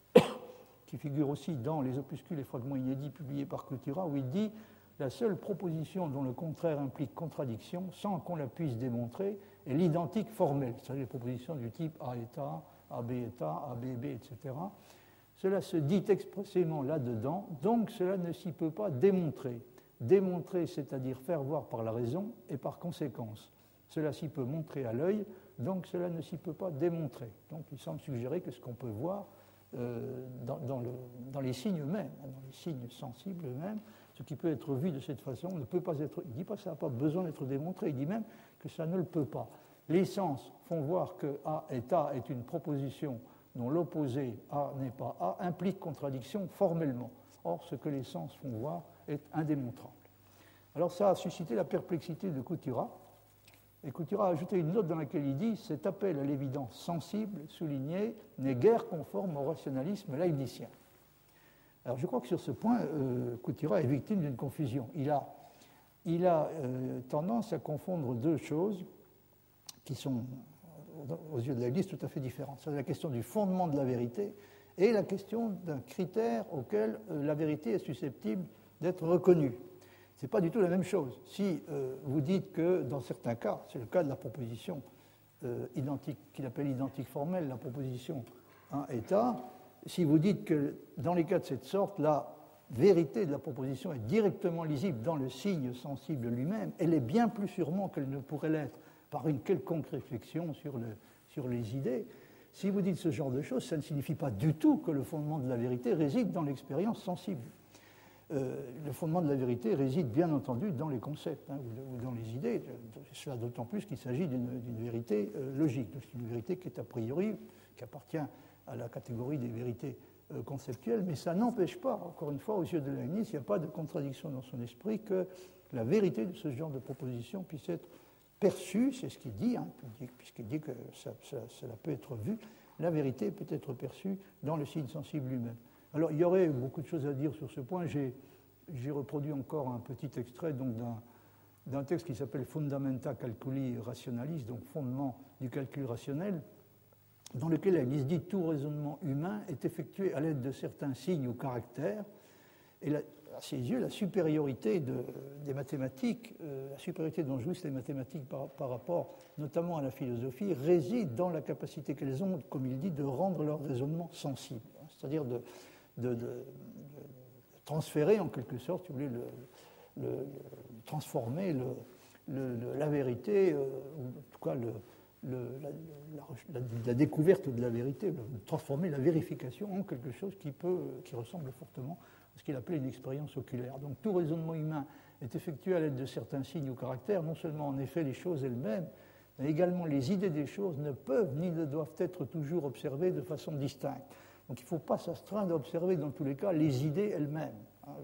qui figure aussi dans les opuscules et fragments inédits publiés par Couturat, où il dit « La seule proposition dont le contraire implique contradiction, sans qu'on la puisse démontrer, est l'identique formelle. » C'est-à-dire les propositions du type A est A, A B est A, A B B, et cetera. Cela se dit expressément là-dedans, donc cela ne s'y peut pas démontrer. Démontrer, c'est-à-dire faire voir par la raison et par conséquence. Cela s'y peut montrer à l'œil, donc cela ne s'y peut pas démontrer. Donc il semble suggérer que ce qu'on peut voir euh, dans, dans, le, dans les signes eux-mêmes, dans les signes sensibles eux-mêmes, ce qui peut être vu de cette façon ne peut pas être... Il ne dit pas que ça n'a pas besoin d'être démontré, il dit même que ça ne le peut pas. Les sens font voir que A est A est une proposition dont l'opposé A n'est pas A implique contradiction formellement. Or, ce que les sens font voir est indémontrable. Alors ça a suscité la perplexité de Couturat, et Couturat a ajouté une note dans laquelle il dit « Cet appel à l'évidence sensible, souligné, n'est guère conforme au rationalisme leibnizien ». Alors je crois que sur ce point, euh, Couturat est victime d'une confusion. Il a, il a euh, tendance à confondre deux choses qui sont, aux yeux de Leibniz, tout à fait différentes. C'est la question du fondement de la vérité et la question d'un critère auquel euh, la vérité est susceptible d'être reconnue. Ce n'est pas du tout la même chose. Si euh, vous dites que, dans certains cas, c'est le cas de la proposition euh, identique, qu'il appelle identique formelle, la proposition un est A, si vous dites que, dans les cas de cette sorte, la vérité de la proposition est directement lisible dans le signe sensible lui-même, elle est bien plus sûrement qu'elle ne pourrait l'être par une quelconque réflexion sur, le, sur les idées. Si vous dites ce genre de choses, ça ne signifie pas du tout que le fondement de la vérité réside dans l'expérience sensible. Euh, le fondement de la vérité réside bien entendu dans les concepts hein, ou, ou dans les idées, cela d'autant plus qu'il s'agit d'une, d'une vérité euh, logique. C'est une vérité qui est a priori, qui appartient à la catégorie des vérités euh, conceptuelles, mais ça n'empêche pas, encore une fois, aux yeux de Leibniz, il n'y a pas de contradiction dans son esprit que la vérité de ce genre de proposition puisse être perçue, c'est ce qu'il dit, hein, puisqu'il dit que ça, ça, cela peut être vu, la vérité peut être perçue dans le signe sensible lui-même. Alors, il y aurait beaucoup de choses à dire sur ce point. J'ai, j'ai reproduit encore un petit extrait donc, d'un, d'un texte qui s'appelle Fundamenta Calculi Rationalis, donc fondement du calcul rationnel, dans lequel il dit tout raisonnement humain est effectué à l'aide de certains signes ou caractères, et la, à ses yeux, la supériorité de, des mathématiques, euh, la supériorité dont jouissent les mathématiques par, par rapport notamment à la philosophie, réside dans la capacité qu'elles ont, comme il dit, de rendre leur raisonnement sensible, c'est-à-dire de De, de, de transférer en quelque sorte, si vous voulez, le, le, le, transformer le, le, la vérité, euh, ou en tout cas le, le, la, la, la, la découverte de la vérité, de transformer la vérification en quelque chose qui, peut, qui ressemble fortement à ce qu'il appelait une expérience oculaire. Donc tout raisonnement humain est effectué à l'aide de certains signes ou caractères, non seulement en effet les choses elles-mêmes, mais également les idées des choses ne peuvent ni ne doivent être toujours observées de façon distincte. Donc il ne faut pas s'astreindre à observer dans tous les cas les idées elles-mêmes.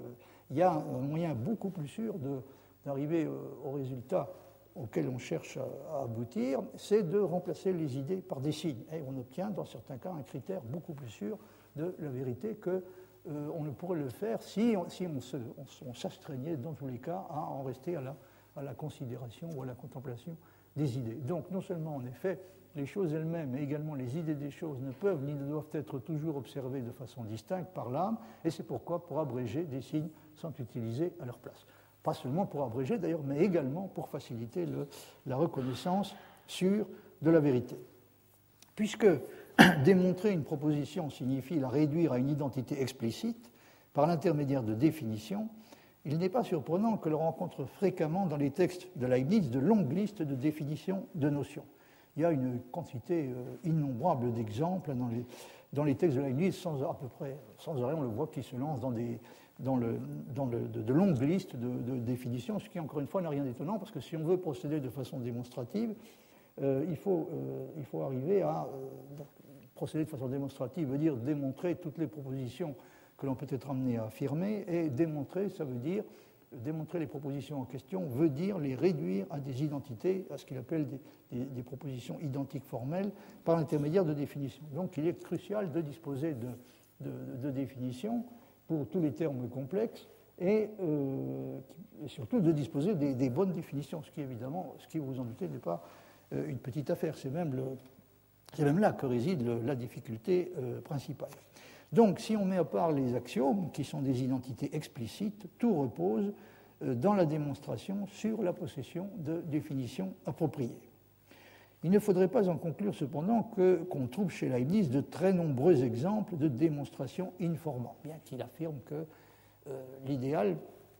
Il y a un moyen beaucoup plus sûr de, d'arriver au résultat auquel on cherche à aboutir, c'est de remplacer les idées par des signes. Et on obtient dans certains cas un critère beaucoup plus sûr de la vérité que euh, on ne pourrait le faire si on, si on, se, on, on s'astreignait dans tous les cas à en rester à la, à la considération ou à la contemplation des idées. Donc non seulement en effet les choses elles-mêmes, mais également les idées des choses ne peuvent ni ne doivent être toujours observées de façon distincte par l'âme, et c'est pourquoi pour abréger des signes sont utilisés à leur place. Pas seulement pour abréger d'ailleurs, mais également pour faciliter le, la reconnaissance sûre de la vérité. Puisque démontrer une proposition signifie la réduire à une identité explicite par l'intermédiaire de définitions, il n'est pas surprenant que l'on rencontre fréquemment dans les textes de Leibniz de longues listes de définitions de notions. Il y a une quantité euh, innombrable d'exemples dans les, dans les textes de Leibniz, sans, à peu près, sans arrêt, on le voit qui se lance dans, des, dans, le, dans le, de, de longues listes de, de définitions, ce qui, encore une fois, n'a rien d'étonnant, parce que si on veut procéder de façon démonstrative, euh, il, faut, euh, il faut arriver à euh, procéder de façon démonstrative, veut dire démontrer toutes les propositions que l'on peut être amené à affirmer, et démontrer, ça veut dire, démontrer les propositions en question, veut dire les réduire à des identités, à ce qu'il appelle des, des, des propositions identiques formelles, par l'intermédiaire de définitions. Donc il est crucial de disposer de, de, de définitions pour tous les termes complexes, et, euh, et surtout de disposer des, des bonnes définitions, ce qui évidemment, ce qui vous en doutez, n'est pas euh, une petite affaire, c'est même, le, c'est même là que réside le, la difficulté euh, principale. Donc, si on met à part les axiomes, qui sont des identités explicites, tout repose dans la démonstration sur la possession de définitions appropriées. Il ne faudrait pas en conclure cependant que, qu'on trouve chez Leibniz de très nombreux exemples de démonstrations informant, bien qu'il affirme que euh, l'idéal,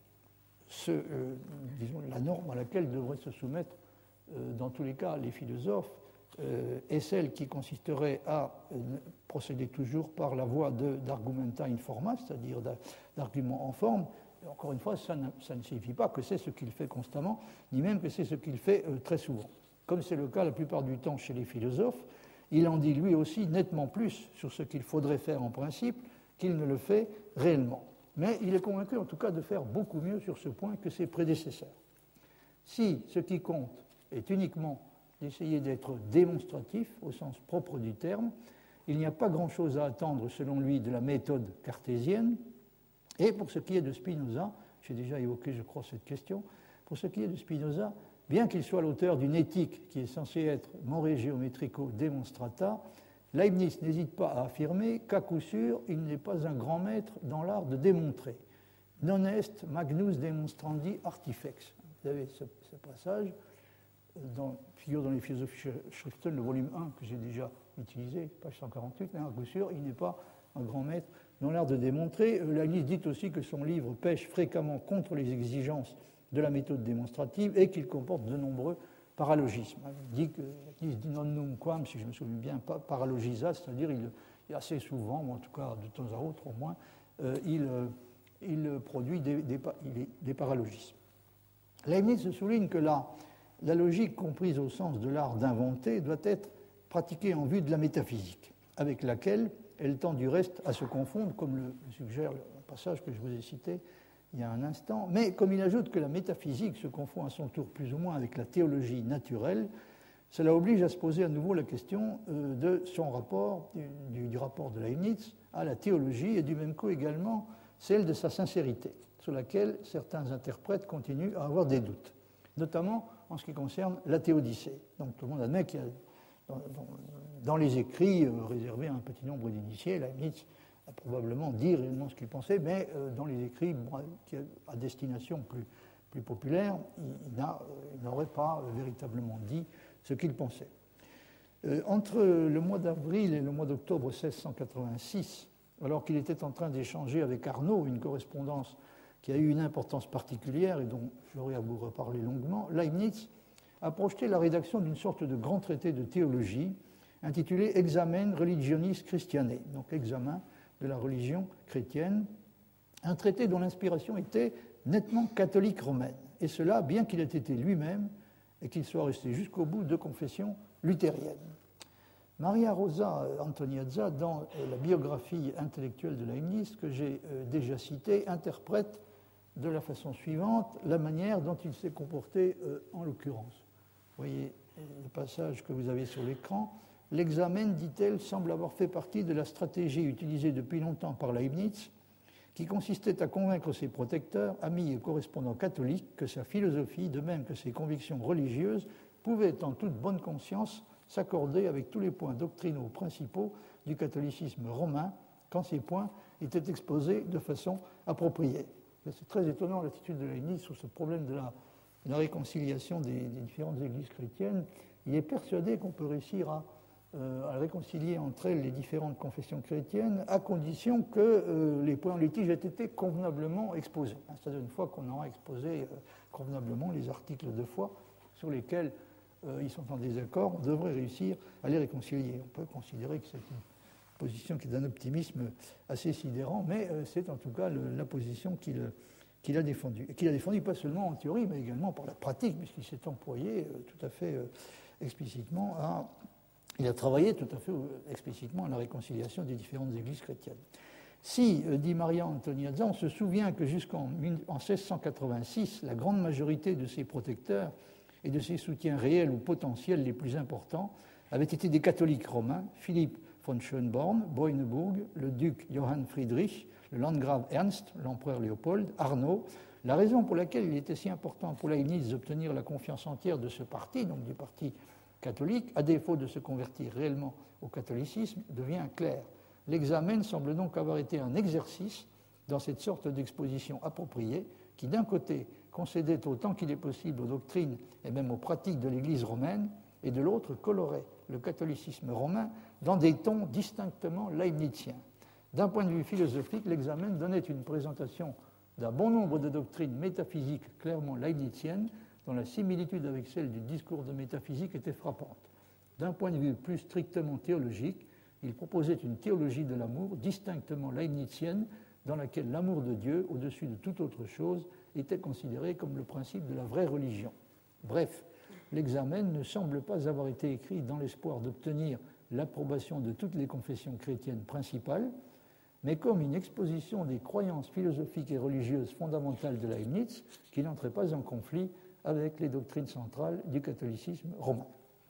ce, euh, disons, la norme à laquelle devraient se soumettre euh, dans tous les cas les philosophes, Euh, est celle qui consisterait à euh, procéder toujours par la voie de, d'argumenta in forma, c'est-à-dire d'arguments en forme. Et encore une fois, ça ne, ça ne signifie pas que c'est ce qu'il fait constamment, ni même que c'est ce qu'il fait euh, très souvent. Comme c'est le cas la plupart du temps chez les philosophes, il en dit lui aussi nettement plus sur ce qu'il faudrait faire en principe qu'il ne le fait réellement. Mais il est convaincu en tout cas de faire beaucoup mieux sur ce point que ses prédécesseurs. Si ce qui compte est uniquement d'essayer d'être démonstratif au sens propre du terme, il n'y a pas grand-chose à attendre, selon lui, de la méthode cartésienne. Et pour ce qui est de Spinoza, j'ai déjà évoqué, je crois, cette question, pour ce qui est de Spinoza, bien qu'il soit l'auteur d'une éthique qui est censée être more geometrico demonstrata, Leibniz n'hésite pas à affirmer qu'à coup sûr, il n'est pas un grand maître dans l'art de démontrer. Non est magnus demonstrandi artifex. Vous avez ce, ce passage. Dans, figure dans les philosophies Schriften, le volume un que j'ai déjà utilisé, page cent quarante-huit, mais à coup sûr, il n'est pas un grand maître dans l'art de démontrer. Leibniz dit aussi que son livre pêche fréquemment contre les exigences de la méthode démonstrative et qu'il comporte de nombreux paralogismes. Il dit que Leibniz dit non num quam, si je me souviens bien, paralogisa, c'est-à-dire il, il assez souvent, ou en tout cas de temps à autre au moins, euh, il, euh, il produit des, des, des paralogismes. Leibniz souligne que là, la logique comprise au sens de l'art d'inventer doit être pratiquée en vue de la métaphysique, avec laquelle elle tend du reste à se confondre, comme le suggère le passage que je vous ai cité il y a un instant, mais comme il ajoute que la métaphysique se confond à son tour plus ou moins avec la théologie naturelle, cela oblige à se poser à nouveau la question de son rapport, du, du rapport de Leibniz à la théologie, et du même coup également celle de sa sincérité, sur laquelle certains interprètes continuent à avoir des doutes, notamment en ce qui concerne la théodicée. Donc tout le monde admet qu'il y a dans, dans, dans les écrits euh, réservés à un petit nombre d'initiés, Leibniz a probablement dit réellement ce qu'il pensait, mais euh, dans les écrits bon, à destination plus, plus populaire, il, il, n'a, il n'aurait pas euh, véritablement dit ce qu'il pensait. Euh, entre le mois d'avril et le mois d'octobre seize cent quatre-vingt-six, alors qu'il était en train d'échanger avec Arnaud une correspondance qui a eu une importance particulière et dont j'aurai à vous reparler longuement, Leibniz a projeté la rédaction d'une sorte de grand traité de théologie intitulé Examen Religionis Christianae, donc examen de la religion chrétienne, un traité dont l'inspiration était nettement catholique romaine, et cela bien qu'il ait été lui-même et qu'il soit resté jusqu'au bout de confession luthérienne. Maria Rosa Antoniazza, dans la biographie intellectuelle de Leibniz que j'ai déjà citée, interprète de la façon suivante la manière dont il s'est comporté en l'occurrence. Vous voyez le passage que vous avez sur l'écran. L'examen, dit-elle, semble avoir fait partie de la stratégie utilisée depuis longtemps par Leibniz, qui consistait à convaincre ses protecteurs, amis et correspondants catholiques, que sa philosophie, de même que ses convictions religieuses, pouvaient en toute bonne conscience s'accorder avec tous les points doctrinaux principaux du catholicisme romain, quand ces points étaient exposés de façon appropriée. C'est très étonnant l'attitude de Leibniz sur ce problème de la, de la réconciliation des, des différentes églises chrétiennes. Il est persuadé qu'on peut réussir à Euh, à réconcilier entre elles les différentes confessions chrétiennes, à condition que euh, les points en litige aient été convenablement exposés. C'est-à-dire une fois qu'on aura exposé euh, convenablement les articles de foi sur lesquels euh, ils sont en désaccord, on devrait réussir à les réconcilier. On peut considérer que c'est une position qui est d'un optimisme assez sidérant, mais euh, c'est en tout cas le, la position qu'il, qu'il a défendue. Et qu'il a défendue pas seulement en théorie, mais également par la pratique, puisqu'il s'est employé euh, tout à fait euh, explicitement à... Il a travaillé tout à fait explicitement à la réconciliation des différentes églises chrétiennes. Si, dit Maria Antoniazza, on se souvient que jusqu'en seize cent quatre-vingt-six, la grande majorité de ses protecteurs et de ses soutiens réels ou potentiels les plus importants avaient été des catholiques romains, Philippe von Schönborn, Boineburg, le duc Johann Friedrich, le landgrave Ernst, l'empereur Léopold, Arnaud. La raison pour laquelle il était si important pour Leibniz d'obtenir la confiance entière de ce parti, donc du parti catholique, à défaut de se convertir réellement au catholicisme, devient clair. L'examen semble donc avoir été un exercice dans cette sorte d'exposition appropriée qui, d'un côté, concédait autant qu'il est possible aux doctrines et même aux pratiques de l'Église romaine, et de l'autre, colorait le catholicisme romain dans des tons distinctement leibniziens. D'un point de vue philosophique, l'examen donnait une présentation d'un bon nombre de doctrines métaphysiques clairement leibniziennes, dont la similitude avec celle du discours de métaphysique était frappante. D'un point de vue plus strictement théologique, il proposait une théologie de l'amour distinctement leibnizienne, dans laquelle l'amour de Dieu, au-dessus de toute autre chose, était considéré comme le principe de la vraie religion. Bref, l'examen ne semble pas avoir été écrit dans l'espoir d'obtenir l'approbation de toutes les confessions chrétiennes principales, mais comme une exposition des croyances philosophiques et religieuses fondamentales de Leibniz, qui n'entrait pas en conflit avec les doctrines centrales du catholicisme romain.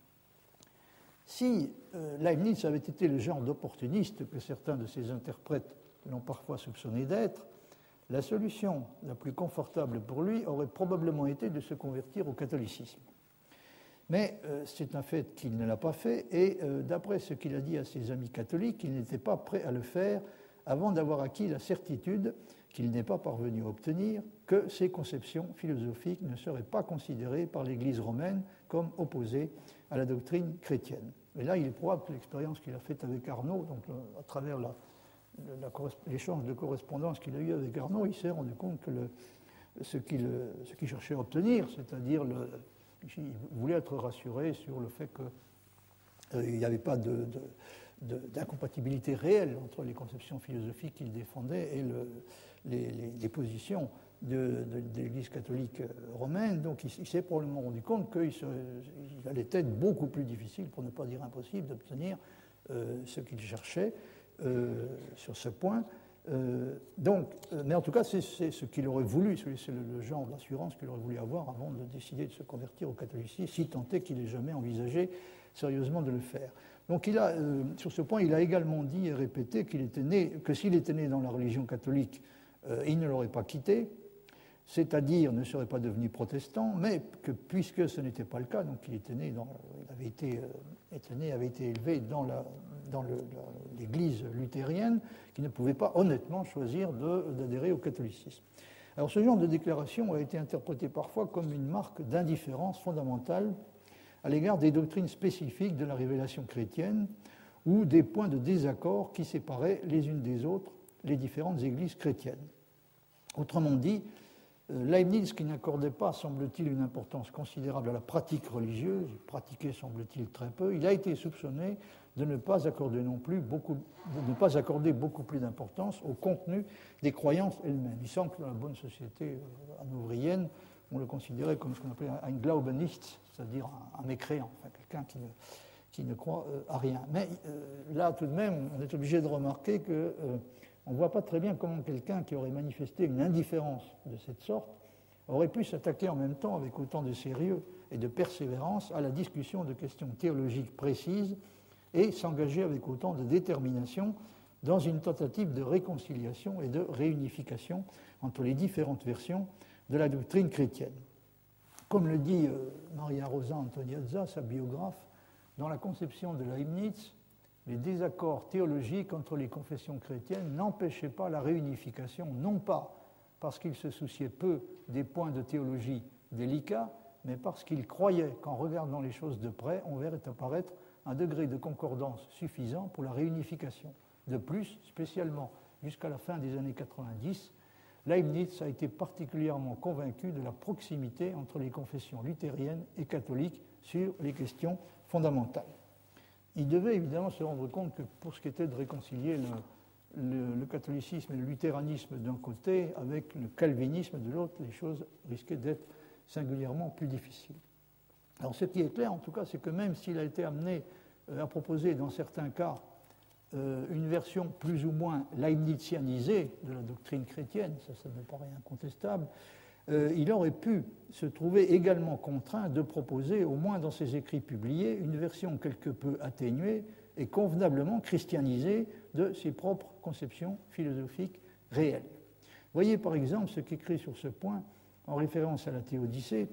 Si euh, Leibniz avait été le genre d'opportuniste que certains de ses interprètes l'ont parfois soupçonné d'être, la solution la plus confortable pour lui aurait probablement été de se convertir au catholicisme. Mais euh, c'est un fait qu'il ne l'a pas fait, et euh, d'après ce qu'il a dit à ses amis catholiques, il n'était pas prêt à le faire avant d'avoir acquis la certitude qu'il n'est pas parvenu à obtenir, que ces conceptions philosophiques ne seraient pas considérées par l'Église romaine comme opposées à la doctrine chrétienne. Et là, il est probable que l'expérience qu'il a faite avec Arnaud, donc à travers la, la, l'échange de correspondance qu'il a eu avec Arnaud, il s'est rendu compte que le, ce, qu'il, ce qu'il cherchait à obtenir, c'est-à-dire le, il voulait être rassuré sur le fait qu'il euh, n'y avait pas de, de, de, d'incompatibilité réelle entre les conceptions philosophiques qu'il défendait et le, les, les, les positions de, de, de l'Église catholique romaine. Donc il, il s'est probablement rendu compte qu'il se, il allait être beaucoup plus difficile, pour ne pas dire impossible, d'obtenir euh, ce qu'il cherchait euh, sur ce point. Euh, donc, euh, mais en tout cas, c'est, c'est ce qu'il aurait voulu, c'est le, le genre d'assurance qu'il aurait voulu avoir avant de décider de se convertir au catholicisme, si tant est qu'il n'ait jamais envisagé sérieusement de le faire. Donc, il a, euh, sur ce point, il a également dit et répété qu'il était né, que s'il était né dans la religion catholique, euh, il ne l'aurait pas quittée, c'est-à-dire ne serait pas devenu protestant, mais que puisque ce n'était pas le cas, donc il était né, dans, il avait été, euh, était né, avait été élevé dans, la, dans le, la, l'Église luthérienne, qu'il ne pouvait pas honnêtement choisir de, d'adhérer au catholicisme. Alors ce genre de déclaration a été interprété parfois comme une marque d'indifférence fondamentale à l'égard des doctrines spécifiques de la révélation chrétienne ou des points de désaccord qui séparaient les unes des autres les différentes églises chrétiennes. Autrement dit, Leibniz, qui n'accordait pas, semble-t-il, une importance considérable à la pratique religieuse, il pratiquait, semble-t-il, très peu, il a été soupçonné de ne pas accorder non plus beaucoup, de ne pas accorder beaucoup plus d'importance au contenu des croyances elles-mêmes. Il semble que dans la bonne société hanovrienne, on le considérait comme ce qu'on appelait un Glaubenist, c'est-à-dire un, un mécréant, enfin, quelqu'un qui ne, qui ne croit euh, à rien. Mais euh, là, tout de même, on est obligé de remarquer que euh, on ne voit pas très bien comment quelqu'un qui aurait manifesté une indifférence de cette sorte aurait pu s'attaquer en même temps avec autant de sérieux et de persévérance à la discussion de questions théologiques précises et s'engager avec autant de détermination dans une tentative de réconciliation et de réunification entre les différentes versions de la doctrine chrétienne. Comme le dit euh, Maria Rosa Antoniazza, sa biographe, dans la conception de Leibniz, les désaccords théologiques entre les confessions chrétiennes n'empêchaient pas la réunification, non pas parce qu'ils se souciaient peu des points de théologie délicats, mais parce qu'ils croyaient qu'en regardant les choses de près, on verrait apparaître un degré de concordance suffisant pour la réunification. De plus, spécialement jusqu'à la fin des années quatre-vingt-dix, Leibniz a été particulièrement convaincu de la proximité entre les confessions luthériennes et catholiques sur les questions fondamentales. Il devait évidemment se rendre compte que pour ce qui était de réconcilier le, le, le catholicisme et le luthéranisme d'un côté avec le calvinisme de l'autre, les choses risquaient d'être singulièrement plus difficiles. Alors ce qui est clair en tout cas, c'est que même s'il a été amené à proposer dans certains cas une version plus ou moins leibnizianisée de la doctrine chrétienne, ça, ça me paraît incontestable, euh, il aurait pu se trouver également contraint de proposer, au moins dans ses écrits publiés, une version quelque peu atténuée et convenablement christianisée de ses propres conceptions philosophiques réelles. Voyez par exemple ce qu'écrit sur ce point, en référence à la Théodicée,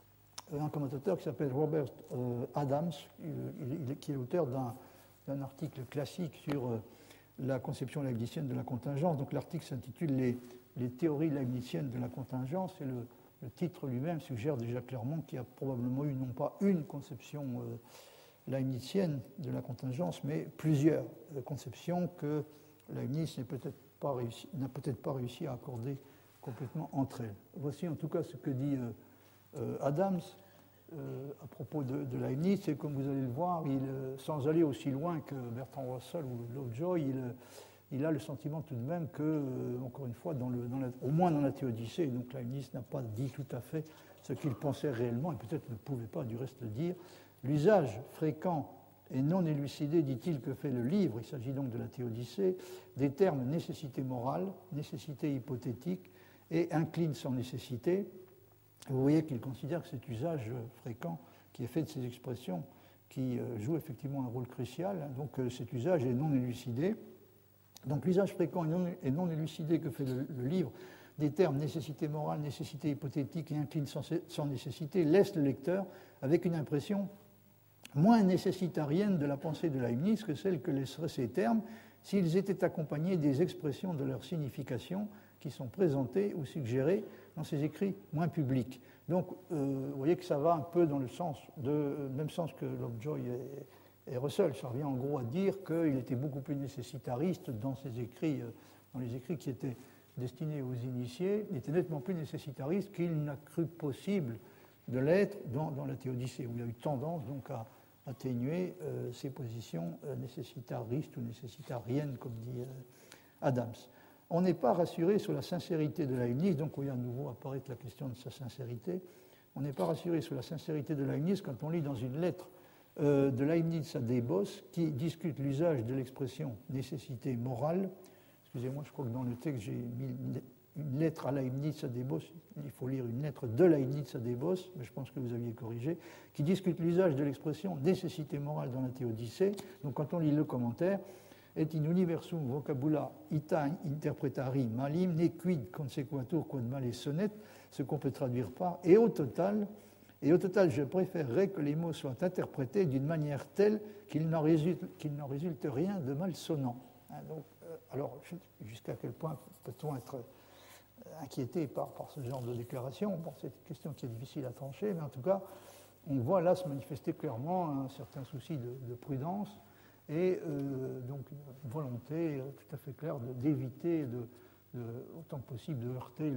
un commentateur qui s'appelle Robert euh, Adams, il, il, qui est l'auteur d'un d'un article classique sur euh, la conception leibnizienne de la contingence. Donc l'article s'intitule les, les théories leibniziennes de la contingence et le, le titre lui-même suggère déjà clairement qu'il y a probablement eu non pas une conception euh, leibnizienne de la contingence, mais plusieurs euh, conceptions que Leibniz n'a peut-être pas réussi, n'a peut-être pas réussi à accorder complètement entre elles. Voici en tout cas ce que dit euh, euh, Adams. Euh, à propos de, de Leibniz, c'est comme vous allez le voir, il, euh, sans aller aussi loin que Bertrand Russell ou Lovejoy, il, euh, il a le sentiment tout de même que, euh, encore une fois, dans le, dans la, au moins dans la Théodicée, donc Leibniz n'a pas dit tout à fait ce qu'il pensait réellement, et peut-être ne pouvait pas du reste le dire, l'usage fréquent et non élucidé, dit-il, que fait le livre, il s'agit donc de la Théodicée, des termes nécessité morale, nécessité hypothétique et incline sans nécessité. Vous voyez qu'il considère que cet usage fréquent qui est fait de ces expressions, qui joue effectivement un rôle crucial, donc cet usage est non élucidé. Donc l'usage fréquent et non, et non élucidé que fait le, le livre des termes nécessité morale, nécessité hypothétique et incline sans, sans nécessité laisse le lecteur avec une impression moins nécessitarienne de la pensée de Leibniz que celle que laisseraient ces termes s'ils étaient accompagnés des expressions de leur signification qui sont présentées ou suggérées dans ses écrits moins publics. Donc, euh, vous voyez que ça va un peu dans le sens de, même sens que Lovejoy et, et Russell. Ça revient en gros à dire qu'il était beaucoup plus nécessitariste dans ses écrits, dans les écrits qui étaient destinés aux initiés. Il était nettement plus nécessitariste qu'il n'a cru possible de l'être dans, dans la Théodicée, où il a eu tendance donc à atténuer euh, ses positions euh, nécessitaristes ou nécessitariennes, comme dit euh, Adams. On n'est pas rassuré sur la sincérité de Leibniz, donc oui, à nouveau apparaître la question de sa sincérité. On n'est pas rassuré sur la sincérité de Leibniz quand on lit dans une lettre euh, de Leibniz à Debos qui discute l'usage de l'expression nécessité morale. Excusez-moi, je crois que dans le texte j'ai mis une lettre à Leibniz à Debos, il faut lire une lettre de Leibniz à Debos, mais je pense que vous aviez corrigé, qui discute l'usage de l'expression nécessité morale dans la Théodicée. Donc quand on lit le commentaire, et in universum vocabula ita interpretari malim ne quid consequatur quod male sonnet, ce qu'on peut traduire par et au total, et au total je préférerais que les mots soient interprétés d'une manière telle qu'il n'en résulte, qu'il n'en résulte rien de malsonnant. Hein, donc, euh, alors jusqu'à quel point peut-on être inquiété par, par ce genre de déclaration? Bon, c'est une question qui est difficile à trancher, mais en tout cas, on voit là se manifester clairement un certain souci de, de prudence et euh, donc une volonté tout à fait claire d'éviter de, de, autant que possible de heurter les,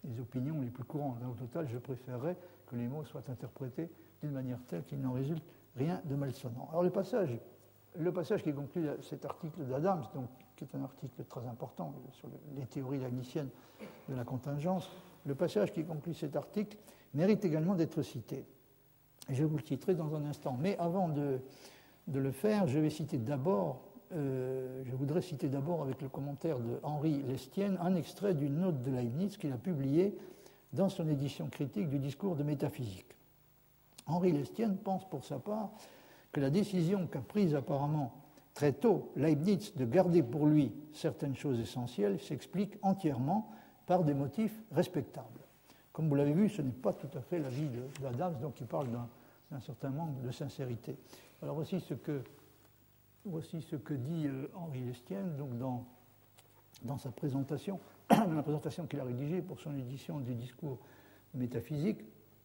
des opinions les plus courantes. Au total, je préférerais que les mots soient interprétés d'une manière telle qu'il n'en résulte rien de malsonnant. Alors le passage, le passage qui conclut cet article d'Adams, donc, qui est un article très important sur les théories leibniziennes de la contingence, le passage qui conclut cet article mérite également d'être cité. Je vous le citerai dans un instant. Mais avant de, de le faire, je vais citer d'abord, euh, je voudrais citer d'abord avec le commentaire de Henri Lestienne un extrait d'une note de Leibniz qu'il a publiée dans son édition critique du discours de métaphysique. Henri Lestienne pense pour sa part que la décision qu'a prise apparemment très tôt Leibniz de garder pour lui certaines choses essentielles s'explique entièrement par des motifs respectables. Comme vous l'avez vu, ce n'est pas tout à fait l'avis d'Adams, donc il parle d'un, d'un certain manque de sincérité. Alors voici ce que, voici ce que dit euh, Henri Lestienne donc dans, dans sa présentation, la présentation qu'il a rédigée pour son édition du discours métaphysique.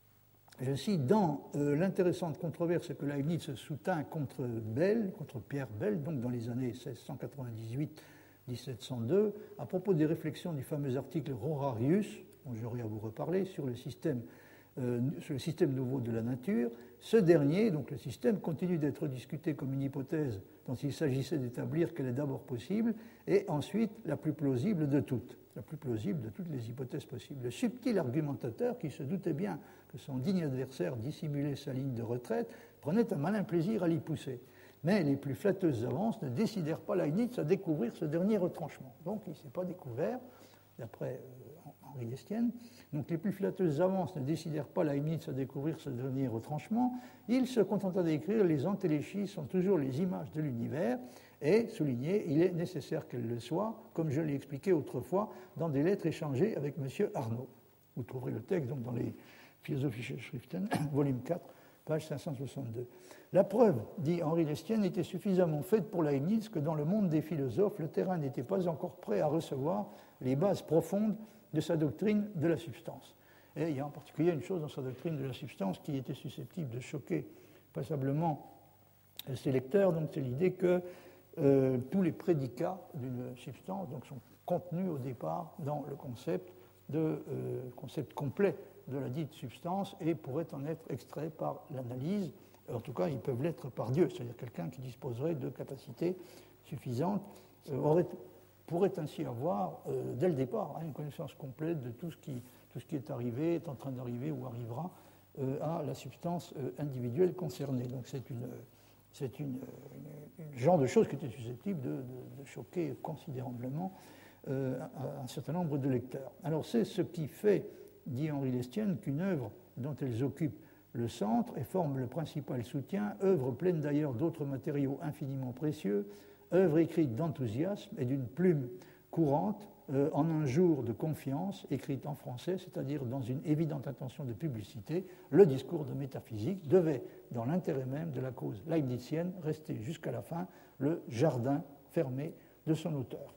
Je cite, dans euh, l'intéressante controverse que Leibniz soutint contre Bell, contre Pierre Bell, donc dans les années seize cent quatre-vingt-dix-huit à dix-sept cent deux, à propos des réflexions du fameux article Horarius, dont j'aurai à vous reparler, sur le, système, euh, sur le système nouveau de la nature, ce dernier, donc le système, continue d'être discuté comme une hypothèse dont il s'agissait d'établir qu'elle est d'abord possible, et ensuite la plus plausible de toutes, la plus plausible de toutes les hypothèses possibles. Le subtil argumentateur, qui se doutait bien que son digne adversaire dissimulait sa ligne de retraite, prenait un malin plaisir à l'y pousser. Mais les plus flatteuses avances ne décidèrent pas Leibniz à découvrir ce dernier retranchement. Donc il ne s'est pas découvert, d'après euh, Henri Lestienne. Donc les plus flatteuses avances ne décidèrent pas Leibniz à découvrir ce dernier retranchement. Il se contenta d'écrire « Les entéléchies sont toujours les images de l'univers » et souligner « Il est nécessaire qu'elles le soient, comme je l'ai expliqué autrefois dans des lettres échangées avec M. Arnaud ». Vous trouverez le texte donc, dans les Philosophische Schriften, volume quatre, page cinq cent soixante-deux. La preuve, dit Henri Lestienne, était suffisamment faite pour Leibniz que dans le monde des philosophes, le terrain n'était pas encore prêt à recevoir les bases profondes de sa doctrine de la substance. Et il y a en particulier une chose dans sa doctrine de la substance qui était susceptible de choquer passablement ses lecteurs, donc c'est l'idée que euh, tous les prédicats d'une substance donc, sont contenus au départ dans le concept, de, euh, concept complet de la dite substance et pourraient en être extraits par l'analyse. En tout cas, ils peuvent l'être par Dieu, c'est-à-dire quelqu'un qui disposerait de capacités suffisantes euh, aurait, pourrait ainsi avoir, euh, dès le départ, hein, une connaissance complète de tout ce, qui, tout ce qui est arrivé, est en train d'arriver ou arrivera euh, à la substance euh, individuelle concernée. Donc c'est une, c'est une, une, une genre de chose qui était susceptible de, de, de choquer considérablement euh, un, un certain nombre de lecteurs. Alors c'est ce qui fait, dit Henri Lestienne, qu'une œuvre dont elles occupent le centre et forment le principal soutien, œuvre pleine d'ailleurs d'autres matériaux infiniment précieux, œuvre écrite d'enthousiasme et d'une plume courante, euh, en un jour de confiance, écrite en français, c'est-à-dire dans une évidente intention de publicité, le discours de métaphysique devait, dans l'intérêt même de la cause leibnizienne, rester jusqu'à la fin le jardin fermé de son auteur.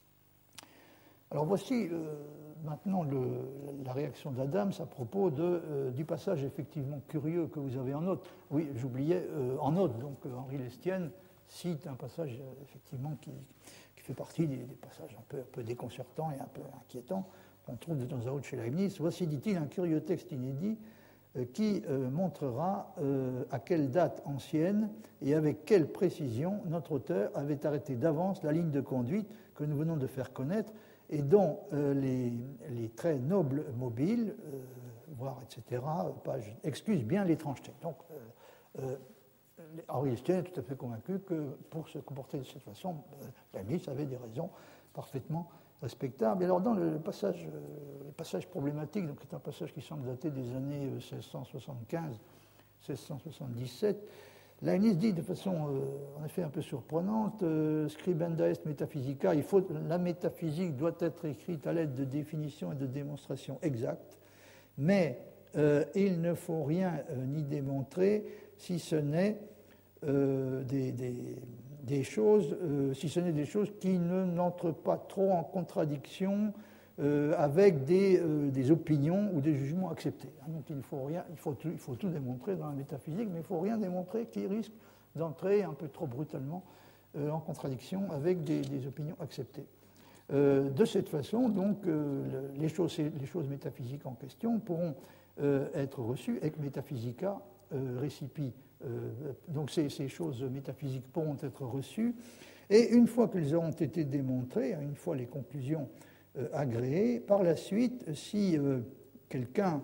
Alors voici euh, maintenant le, la réaction d'Adams à propos de, euh, du passage effectivement curieux que vous avez en note. Oui, j'oubliais, euh, en note, donc euh, Henri Lestienne cite un passage euh, effectivement qui, qui fait partie des, des passages un peu, un peu déconcertants et un peu inquiétants qu'on trouve de temps à autre chez Leibniz. Voici, dit-il, un curieux texte inédit euh, qui euh, montrera euh, à quelle date ancienne et avec quelle précision notre auteur avait arrêté d'avance la ligne de conduite que nous venons de faire connaître et dont euh, les, les traits nobles mobiles, euh, voire et cetera, page, excusent bien l'étrangeté. Donc, euh, euh, Henri Lestienne est tout à fait convaincu que pour se comporter de cette façon, euh, Leibniz avait des raisons parfaitement respectables. Et alors, dans le passage, euh, le passage problématique, donc c'est un passage qui semble dater des années seize cent soixante-quinze seize cent soixante-dix-sept, Leibniz dit de façon, euh, en effet, un peu surprenante, euh, scribenda est metaphysica, il faut, la métaphysique doit être écrite à l'aide de définitions et de démonstrations exactes, mais euh, il ne faut rien euh, ni démontrer si ce n'est euh, des, des, des choses, euh, si ce n'est des choses qui ne n'entrent pas trop en contradiction Euh, avec des, euh, des opinions ou des jugements acceptés. Donc il faut, rien, il, faut tout, il faut tout démontrer dans la métaphysique, mais il ne faut rien démontrer qui risque d'entrer un peu trop brutalement euh, en contradiction avec des, des opinions acceptées. Euh, de cette façon, donc, euh, les, choses, les choses métaphysiques en question pourront euh, être reçues ec metaphysica euh, recipi. Euh, donc ces, ces choses métaphysiques pourront être reçues, et une fois qu'elles auront été démontrées, une fois les conclusions euh, agréées, par la suite, si euh, quelqu'un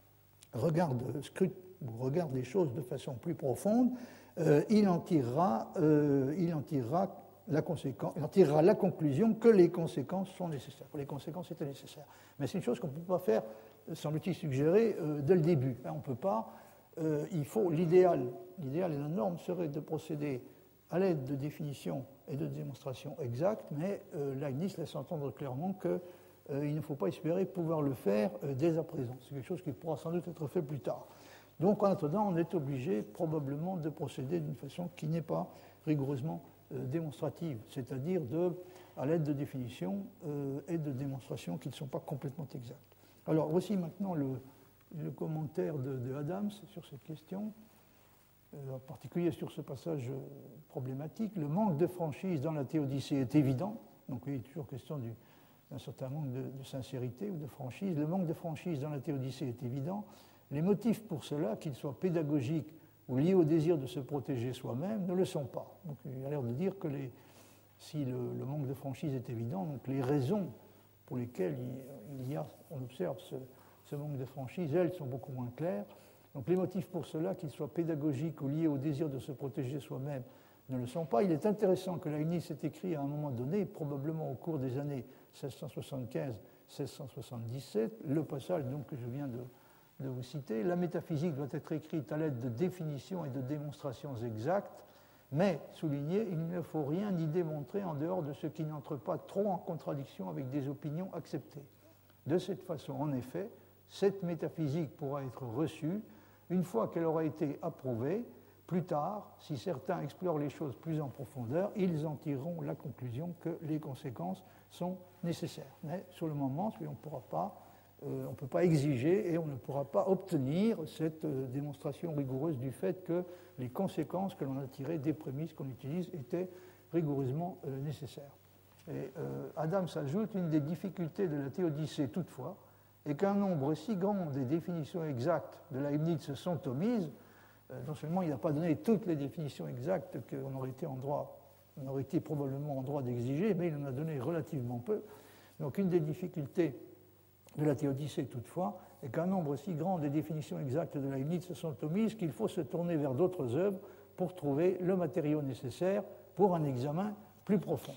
regarde, scrute ou regarde les choses de façon plus profonde, euh, il en tirera, euh, il en tirera La conséquence, il en tirera la conclusion que les conséquences sont nécessaires, que les conséquences étaient nécessaires. Mais c'est une chose qu'on ne peut pas faire, semble-t-il suggérer, euh, dès le début. Hein, on ne peut pas, euh, il faut, l'idéal, l'idéal et la norme serait de procéder à l'aide de définitions et de démonstrations exactes, mais euh, Leibniz laisse entendre clairement qu'il euh, ne faut pas espérer pouvoir le faire euh, dès à présent. C'est quelque chose qui pourra sans doute être fait plus tard. Donc en attendant, on est obligé probablement de procéder d'une façon qui n'est pas rigoureusement démonstrative, c'est-à-dire de, à l'aide de définitions euh, et de démonstrations qui ne sont pas complètement exactes. Alors voici maintenant le, le commentaire de, de Adams sur cette question, euh, en particulier sur ce passage problématique. Le manque de franchise dans la théodicée est évident, donc il est toujours question du, d'un certain manque de, de sincérité ou de franchise. Le manque de franchise dans la théodicée est évident. Les motifs pour cela, qu'ils soient pédagogiques ou liés au désir de se protéger soi-même, ne le sont pas. Donc il a l'air de dire que les, si le, le manque de franchise est évident, donc les raisons pour lesquelles il, il y a, on observe ce, ce manque de franchise, elles sont beaucoup moins claires. Donc les motifs pour cela, qu'ils soient pédagogiques ou liés au désir de se protéger soi-même, ne le sont pas. Il est intéressant que Leibniz ait écrit à un moment donné, probablement au cours des années seize cent soixante-quinze seize cent soixante-dix-sept, le passage donc, que je viens de de vous citer, la métaphysique doit être écrite à l'aide de définitions et de démonstrations exactes, mais, souligné, il ne faut rien y démontrer en dehors de ce qui n'entre pas trop en contradiction avec des opinions acceptées. De cette façon, en effet, cette métaphysique pourra être reçue une fois qu'elle aura été approuvée. Plus tard, si certains explorent les choses plus en profondeur, ils en tireront la conclusion que les conséquences sont nécessaires. Mais sur le moment, on ne pourra pas Euh, on ne peut pas exiger et on ne pourra pas obtenir cette euh, démonstration rigoureuse du fait que les conséquences que l'on a tirées des prémices qu'on utilise étaient rigoureusement euh, nécessaires. Et euh, Adams ajoute une des difficultés de la théodicée toutefois est qu'un nombre si grand des définitions exactes de Leibniz sont omises. Euh, non seulement il n'a pas donné toutes les définitions exactes qu'on aurait été en droit, on aurait été probablement en droit d'exiger, mais il en a donné relativement peu. Donc une des difficultés de la théodicée toutefois, et qu'un nombre si grand des définitions exactes de Leibniz se sont omises qu'il faut se tourner vers d'autres œuvres pour trouver le matériau nécessaire pour un examen plus profond.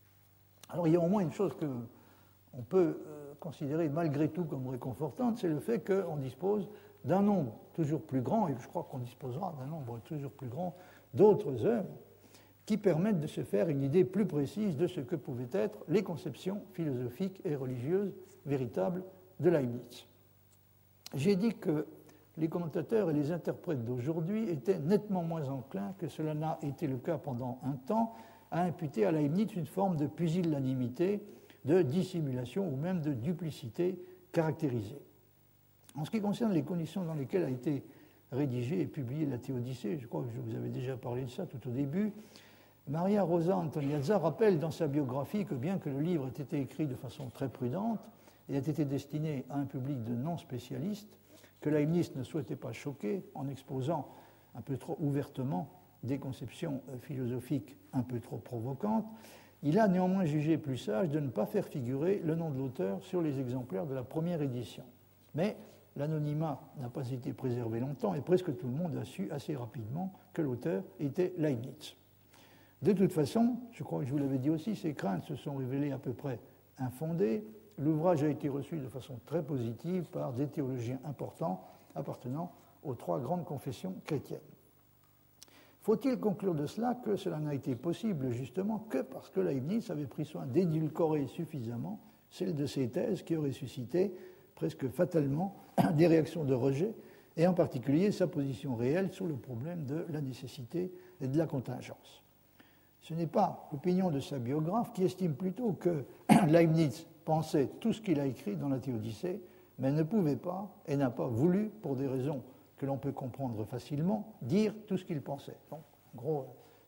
Alors il y a au moins une chose qu'on peut euh, considérer malgré tout comme réconfortante, c'est le fait qu'on dispose d'un nombre toujours plus grand, et je crois qu'on disposera d'un nombre toujours plus grand d'autres œuvres qui permettent de se faire une idée plus précise de ce que pouvaient être les conceptions philosophiques et religieuses véritables de Leibniz. J'ai dit que les commentateurs et les interprètes d'aujourd'hui étaient nettement moins enclins que cela n'a été le cas pendant un temps à imputer à Leibniz une forme de pusillanimité, de dissimulation ou même de duplicité caractérisée. En ce qui concerne les conditions dans lesquelles a été rédigée et publiée la Théodicée, je crois que je vous avais déjà parlé de ça tout au début, Maria Rosa Antoniazza rappelle dans sa biographie que bien que le livre ait été écrit de façon très prudente et ait été destiné à un public de non-spécialistes, que Leibniz ne souhaitait pas choquer en exposant un peu trop ouvertement des conceptions philosophiques un peu trop provocantes, il a néanmoins jugé plus sage de ne pas faire figurer le nom de l'auteur sur les exemplaires de la première édition. Mais l'anonymat n'a pas été préservé longtemps et presque tout le monde a su assez rapidement que l'auteur était Leibniz. De toute façon, je crois que je vous l'avais dit aussi, ces craintes se sont révélées à peu près infondées. L'ouvrage a été reçu de façon très positive par des théologiens importants appartenant aux trois grandes confessions chrétiennes. Faut-il conclure de cela que cela n'a été possible justement que parce que Leibniz avait pris soin d'édulcorer suffisamment celle de ses thèses qui auraient suscité presque fatalement des réactions de rejet, et en particulier sa position réelle sur le problème de la nécessité et de la contingence. Ce n'est pas l'opinion de sa biographe qui estime plutôt que Leibniz pensait tout ce qu'il a écrit dans la Théodicée, mais ne pouvait pas et n'a pas voulu, pour des raisons que l'on peut comprendre facilement, dire tout ce qu'il pensait. Donc, en gros,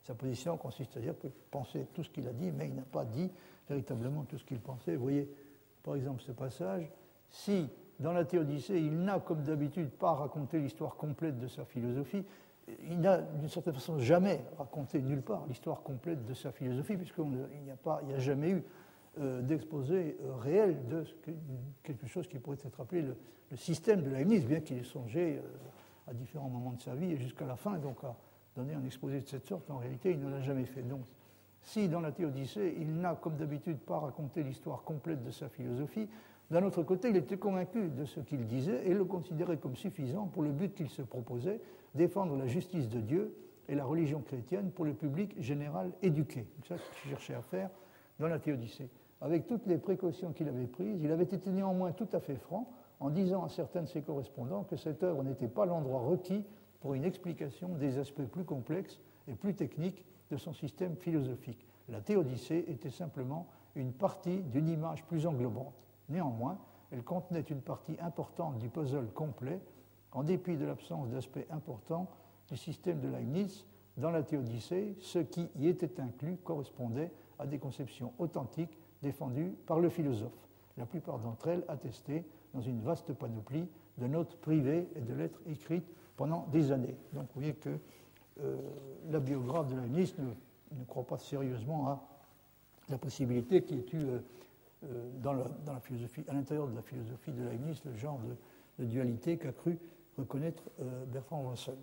Sa position consiste à dire qu'il pensait tout ce qu'il a dit, mais il n'a pas dit véritablement tout ce qu'il pensait. Vous voyez, par exemple, ce passage, si dans la Théodicée, il n'a, comme d'habitude, pas raconté l'histoire complète de sa philosophie, il n'a, d'une certaine façon, jamais raconté nulle part l'histoire complète de sa philosophie, puisqu'il n'y a, pas, il n'y a jamais eu euh, d'exposé euh, réel de ce que, quelque chose qui pourrait être appelé le, le système de Leibniz, bien qu'il ait songé euh, à différents moments de sa vie et jusqu'à la fin, donc à donner un exposé de cette sorte. En réalité, il ne l'a jamais fait. Donc, si dans la Théodicée, il n'a, comme d'habitude, pas raconté l'histoire complète de sa philosophie, d'un autre côté, il était convaincu de ce qu'il disait et le considérait comme suffisant pour le but qu'il se proposait, défendre la justice de Dieu et la religion chrétienne pour le public général éduqué. C'est ça qu'il cherchait à faire dans la Théodicée. Avec toutes les précautions qu'il avait prises, il avait été néanmoins tout à fait franc en disant à certains de ses correspondants que cette œuvre n'était pas l'endroit requis pour une explication des aspects plus complexes et plus techniques de son système philosophique. La Théodicée était simplement une partie d'une image plus englobante. Néanmoins, elle contenait une partie importante du puzzle complet, en dépit de l'absence d'aspects importants du système de Leibniz. Dans la Théodicée, ce qui y était inclus correspondait à des conceptions authentiques défendues par le philosophe, la plupart d'entre elles attestées dans une vaste panoplie de notes privées et de lettres écrites pendant des années. Donc vous voyez que euh, la biographe de Leibniz ne, ne croit pas sérieusement à la possibilité qu'il y ait eu euh, euh, dans, la, dans la philosophie, à l'intérieur de la philosophie de Leibniz, le genre de, de dualité qu'a cru reconnaître euh, Bertrand Russell.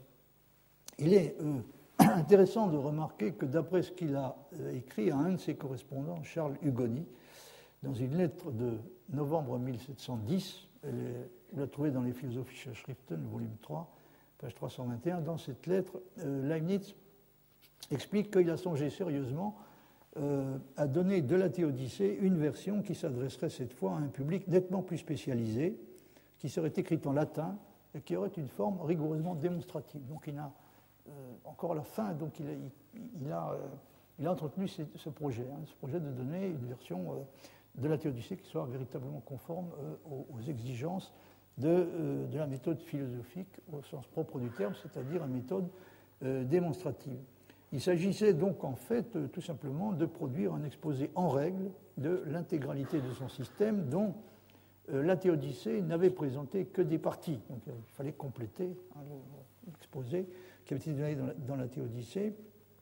Il est euh, intéressant de remarquer que d'après ce qu'il a euh, écrit à un de ses correspondants, Charles Hugoni, dans une lettre de novembre mille sept cent dix, elle est, vous la trouvez dans les Philosophische Schriften, volume trois, page trois cent vingt et un, dans cette lettre, euh, Leibniz explique qu'il a songé sérieusement euh, à donner de la Théodicée une version qui s'adresserait cette fois à un public nettement plus spécialisé, qui serait écrite en latin et qui aurait une forme rigoureusement démonstrative. Donc il a euh, encore à la fin, donc il a, il, il a, euh, il a entretenu ce, ce projet, hein, ce projet de donner une version euh, de la Théodicée qui soit véritablement conforme euh, aux, aux exigences de, euh, de la méthode philosophique au sens propre du terme, c'est-à-dire une méthode euh, démonstrative. Il s'agissait donc en fait euh, tout simplement de produire un exposé en règle de l'intégralité de son système dont euh, la Théodicée n'avait présenté que des parties. Donc il fallait compléter hein, l'exposé qui avait été donné dans la, dans la Théodicée,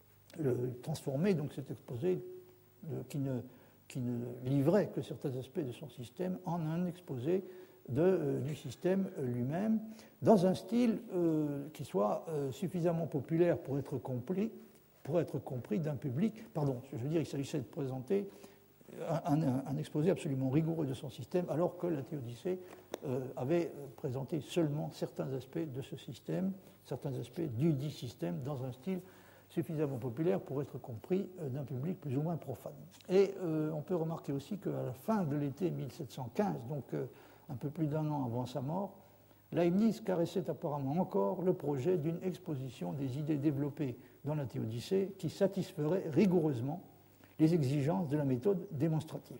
le, transformer donc cet exposé euh, qui, ne, qui ne livrait que certains aspects de son système en un exposé De, euh, du système lui-même, dans un style euh, qui soit euh, suffisamment populaire pour être compris, pour être compris d'un public. Pardon, je veux dire, il s'agissait de présenter un, un, un exposé absolument rigoureux de son système, alors que la Théodicée euh, avait présenté seulement certains aspects de ce système, certains aspects du dit système, dans un style suffisamment populaire pour être compris euh, d'un public plus ou moins profane. Et euh, on peut remarquer aussi qu'à la fin de l'été mille sept cent quinze, donc euh, un peu plus d'un an avant sa mort, Leibniz caressait apparemment encore le projet d'une exposition des idées développées dans la Théodicée qui satisferait rigoureusement les exigences de la méthode démonstrative.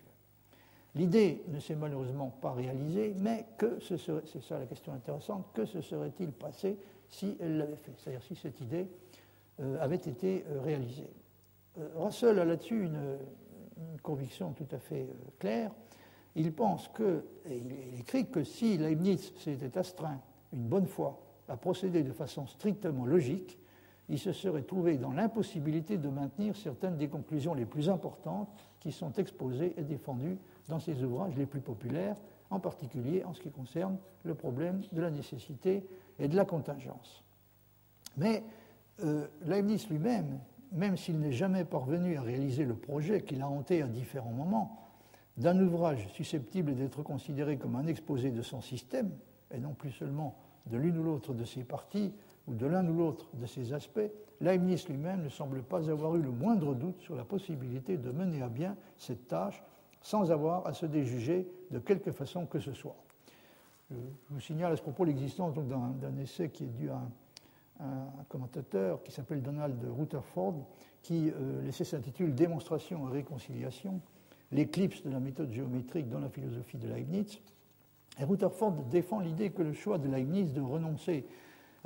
L'idée ne s'est malheureusement pas réalisée, mais que ce serait, c'est ça la question intéressante, que se serait-il passé si elle l'avait fait, c'est-à-dire si cette idée euh, avait été euh, réalisée. Euh, Russell a là-dessus une, une conviction tout à fait euh, claire. Il pense que, et il écrit que si Leibniz s'était astreint une bonne fois à procéder de façon strictement logique, il se serait trouvé dans l'impossibilité de maintenir certaines des conclusions les plus importantes qui sont exposées et défendues dans ses ouvrages les plus populaires, en particulier en ce qui concerne le problème de la nécessité et de la contingence. Mais euh, Leibniz lui-même, même s'il n'est jamais parvenu à réaliser le projet qu'il a hanté à différents moments, d'un ouvrage susceptible d'être considéré comme un exposé de son système, et non plus seulement de l'une ou l'autre de ses parties, ou de l'un ou l'autre de ses aspects, Leibniz lui-même ne semble pas avoir eu le moindre doute sur la possibilité de mener à bien cette tâche sans avoir à se déjuger de quelque façon que ce soit. Je vous signale à ce propos l'existence donc d'un, d'un essai qui est dû à un, un commentateur qui s'appelle Donald Rutherford, qui euh, l'essai s'intitule « Démonstration et réconciliation », l'éclipse de la méthode géométrique dans la philosophie de Leibniz. Et Rutherford défend l'idée que le choix de Leibniz de renoncer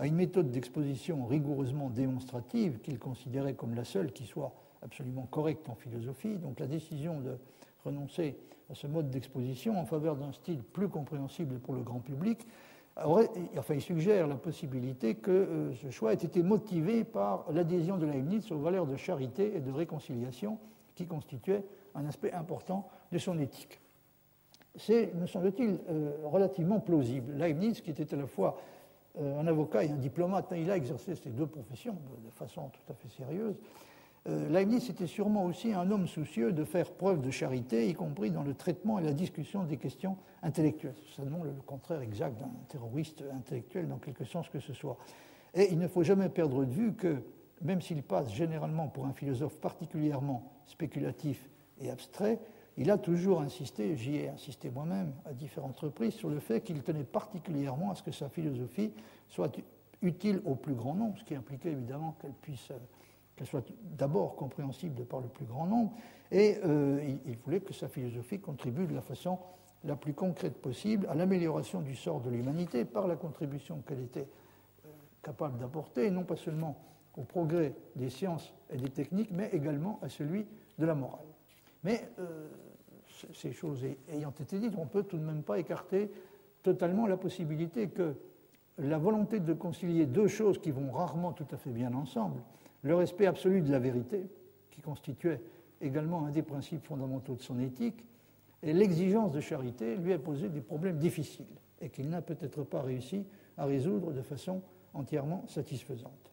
à une méthode d'exposition rigoureusement démonstrative qu'il considérait comme la seule qui soit absolument correcte en philosophie. Donc la décision de renoncer à ce mode d'exposition en faveur d'un style plus compréhensible pour le grand public, aurait, enfin, il suggère la possibilité que euh, ce choix ait été motivé par l'adhésion de Leibniz aux valeurs de charité et de réconciliation qui constituaient un aspect important de son éthique. C'est, me semble-t-il, euh, relativement plausible. Leibniz, qui était à la fois euh, un avocat et un diplomate, il a exercé ces deux professions de, de façon tout à fait sérieuse. Euh, Leibniz était sûrement aussi un homme soucieux de faire preuve de charité, y compris dans le traitement et la discussion des questions intellectuelles. C'est seulement le contraire exact d'un terroriste intellectuel dans quelque sens que ce soit. Et il ne faut jamais perdre de vue que, même s'il passe généralement pour un philosophe particulièrement spéculatif et abstrait, il a toujours insisté, j'y ai insisté moi-même à différentes reprises, sur le fait qu'il tenait particulièrement à ce que sa philosophie soit utile au plus grand nombre, ce qui impliquait évidemment qu'elle puisse, qu'elle soit d'abord compréhensible par le plus grand nombre, et euh, il voulait que sa philosophie contribue de la façon la plus concrète possible à l'amélioration du sort de l'humanité par la contribution qu'elle était euh, capable d'apporter, non pas seulement au progrès des sciences et des techniques, mais également à celui de la morale. Mais euh, ces choses ayant été dites, on ne peut tout de même pas écarter totalement la possibilité que la volonté de concilier deux choses qui vont rarement tout à fait bien ensemble, le respect absolu de la vérité, qui constituait également un des principes fondamentaux de son éthique, et l'exigence de charité lui a posé des problèmes difficiles et qu'il n'a peut-être pas réussi à résoudre de façon entièrement satisfaisante.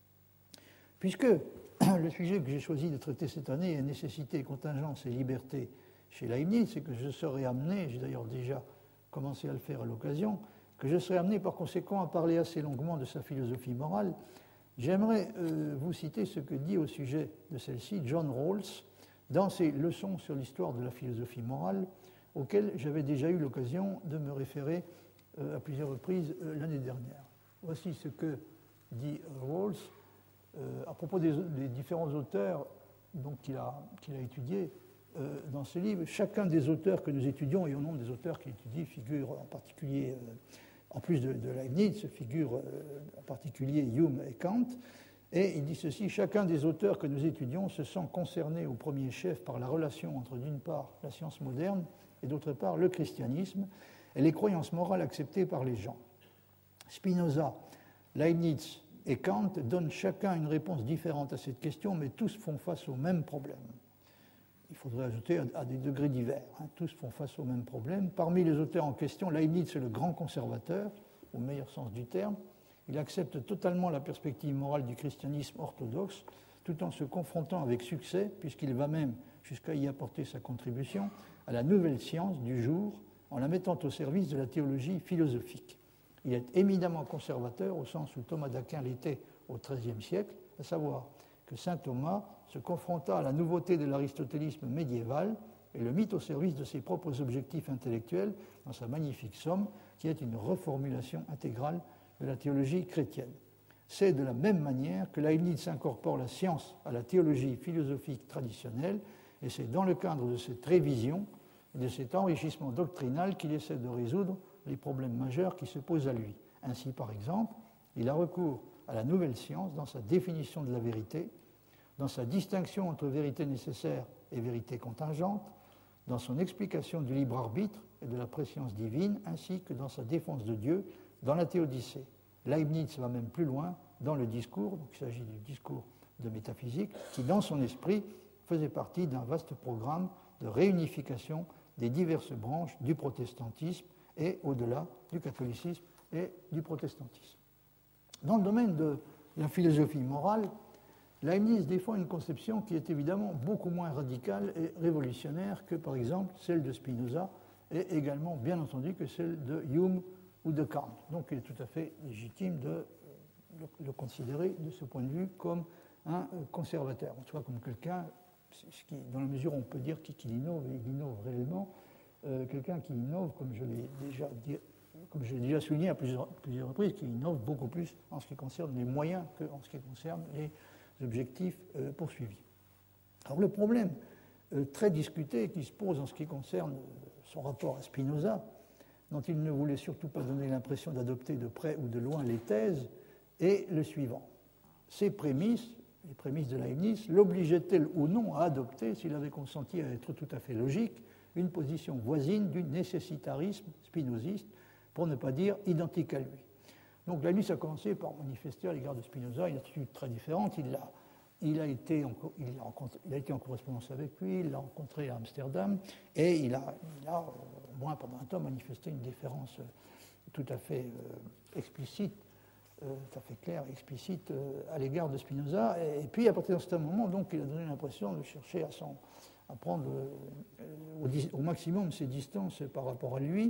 Puisque le sujet que j'ai choisi de traiter cette année est nécessité, contingence et liberté chez Leibniz, c'est que je serai amené, j'ai d'ailleurs déjà commencé à le faire à l'occasion, que je serai amené par conséquent à parler assez longuement de sa philosophie morale. J'aimerais euh, vous citer ce que dit au sujet de celle-ci John Rawls dans ses leçons sur l'histoire de la philosophie morale, auxquelles j'avais déjà eu l'occasion de me référer euh, à plusieurs reprises euh, l'année dernière. Voici ce que dit euh, Rawls euh, à propos des, des différents auteurs donc, qu'il a, qu'il a étudiés euh, dans ce livre. Chacun des auteurs que nous étudions, et au nombre des auteurs qu'il étudie, figure en particulier, euh, en plus de, de Leibniz, figure euh, en particulier Hume et Kant. Et il dit ceci: chacun des auteurs que nous étudions se sent concerné au premier chef par la relation entre, d'une part, la science moderne et, d'autre part, le christianisme et les croyances morales acceptées par les gens. Spinoza, Leibniz et Kant donnent chacun une réponse différente à cette question, mais tous font face au même problème. Il faudrait ajouter à, à des degrés divers. Hein, tous font face au même problème. Parmi les auteurs en question, Leibniz est le grand conservateur, au meilleur sens du terme. Il accepte totalement la perspective morale du christianisme orthodoxe, tout en se confrontant avec succès, puisqu'il va même jusqu'à y apporter sa contribution, à la nouvelle science du jour, en la mettant au service de la théologie philosophique. Il est éminemment conservateur, au sens où Thomas d'Aquin l'était au treizième siècle, à savoir que saint Thomas se confronta à la nouveauté de l'aristotélisme médiéval et le mit au service de ses propres objectifs intellectuels dans sa magnifique somme, qui est une reformulation intégrale de la théologie chrétienne. C'est de la même manière que Leibniz incorpore la science à la théologie philosophique traditionnelle, et c'est dans le cadre de cette révision et de cet enrichissement doctrinal qu'il essaie de résoudre les problèmes majeurs qui se posent à lui. Ainsi, par exemple, il a recours à la nouvelle science dans sa définition de la vérité, dans sa distinction entre vérité nécessaire et vérité contingente, dans son explication du libre arbitre et de la préscience divine, ainsi que dans sa défense de Dieu dans la théodicée. Leibniz va même plus loin dans le discours, donc il s'agit du discours de métaphysique, qui dans son esprit faisait partie d'un vaste programme de réunification des diverses branches du protestantisme et au-delà du catholicisme et du protestantisme. Dans le domaine de la philosophie morale, Leibniz défend une conception qui est évidemment beaucoup moins radicale et révolutionnaire que, par exemple, celle de Spinoza et également, bien entendu, que celle de Hume ou de Kant. Donc il est tout à fait légitime de le considérer de ce point de vue comme un conservateur, en tout cas comme quelqu'un, qui, dans la mesure où on peut dire qu'il innove, et il innove réellement, euh, quelqu'un qui innove, comme je l'ai déjà dit, comme je l'ai déjà souligné à plusieurs, plusieurs reprises, qui innove beaucoup plus en ce qui concerne les moyens qu'en ce qui concerne les objectifs euh, poursuivis. Alors le problème euh, très discuté qui se pose en ce qui concerne son rapport à Spinoza, dont il ne voulait surtout pas donner l'impression d'adopter de près ou de loin les thèses, est le suivant. Ces prémices, les prémices de Leibniz, l'obligeaient-elles ou non à adopter, s'il avait consenti à être tout à fait logique, une position voisine du nécessitarisme spinoziste, pour ne pas dire identique à lui. Donc Leibniz a commencé par manifester à l'égard de Spinoza une attitude très différente. Il a, il a, été, en, il a, il a été en correspondance avec lui, il l'a rencontré à Amsterdam, et il a, il a, au moins pendant un temps, manifesté une différence tout à fait euh, explicite, euh, tout à fait claire et explicite euh, à l'égard de Spinoza. Et, et puis, à partir de ce moment, donc, il a donné l'impression de chercher à, son, à prendre euh, au, au maximum ses distances par rapport à lui.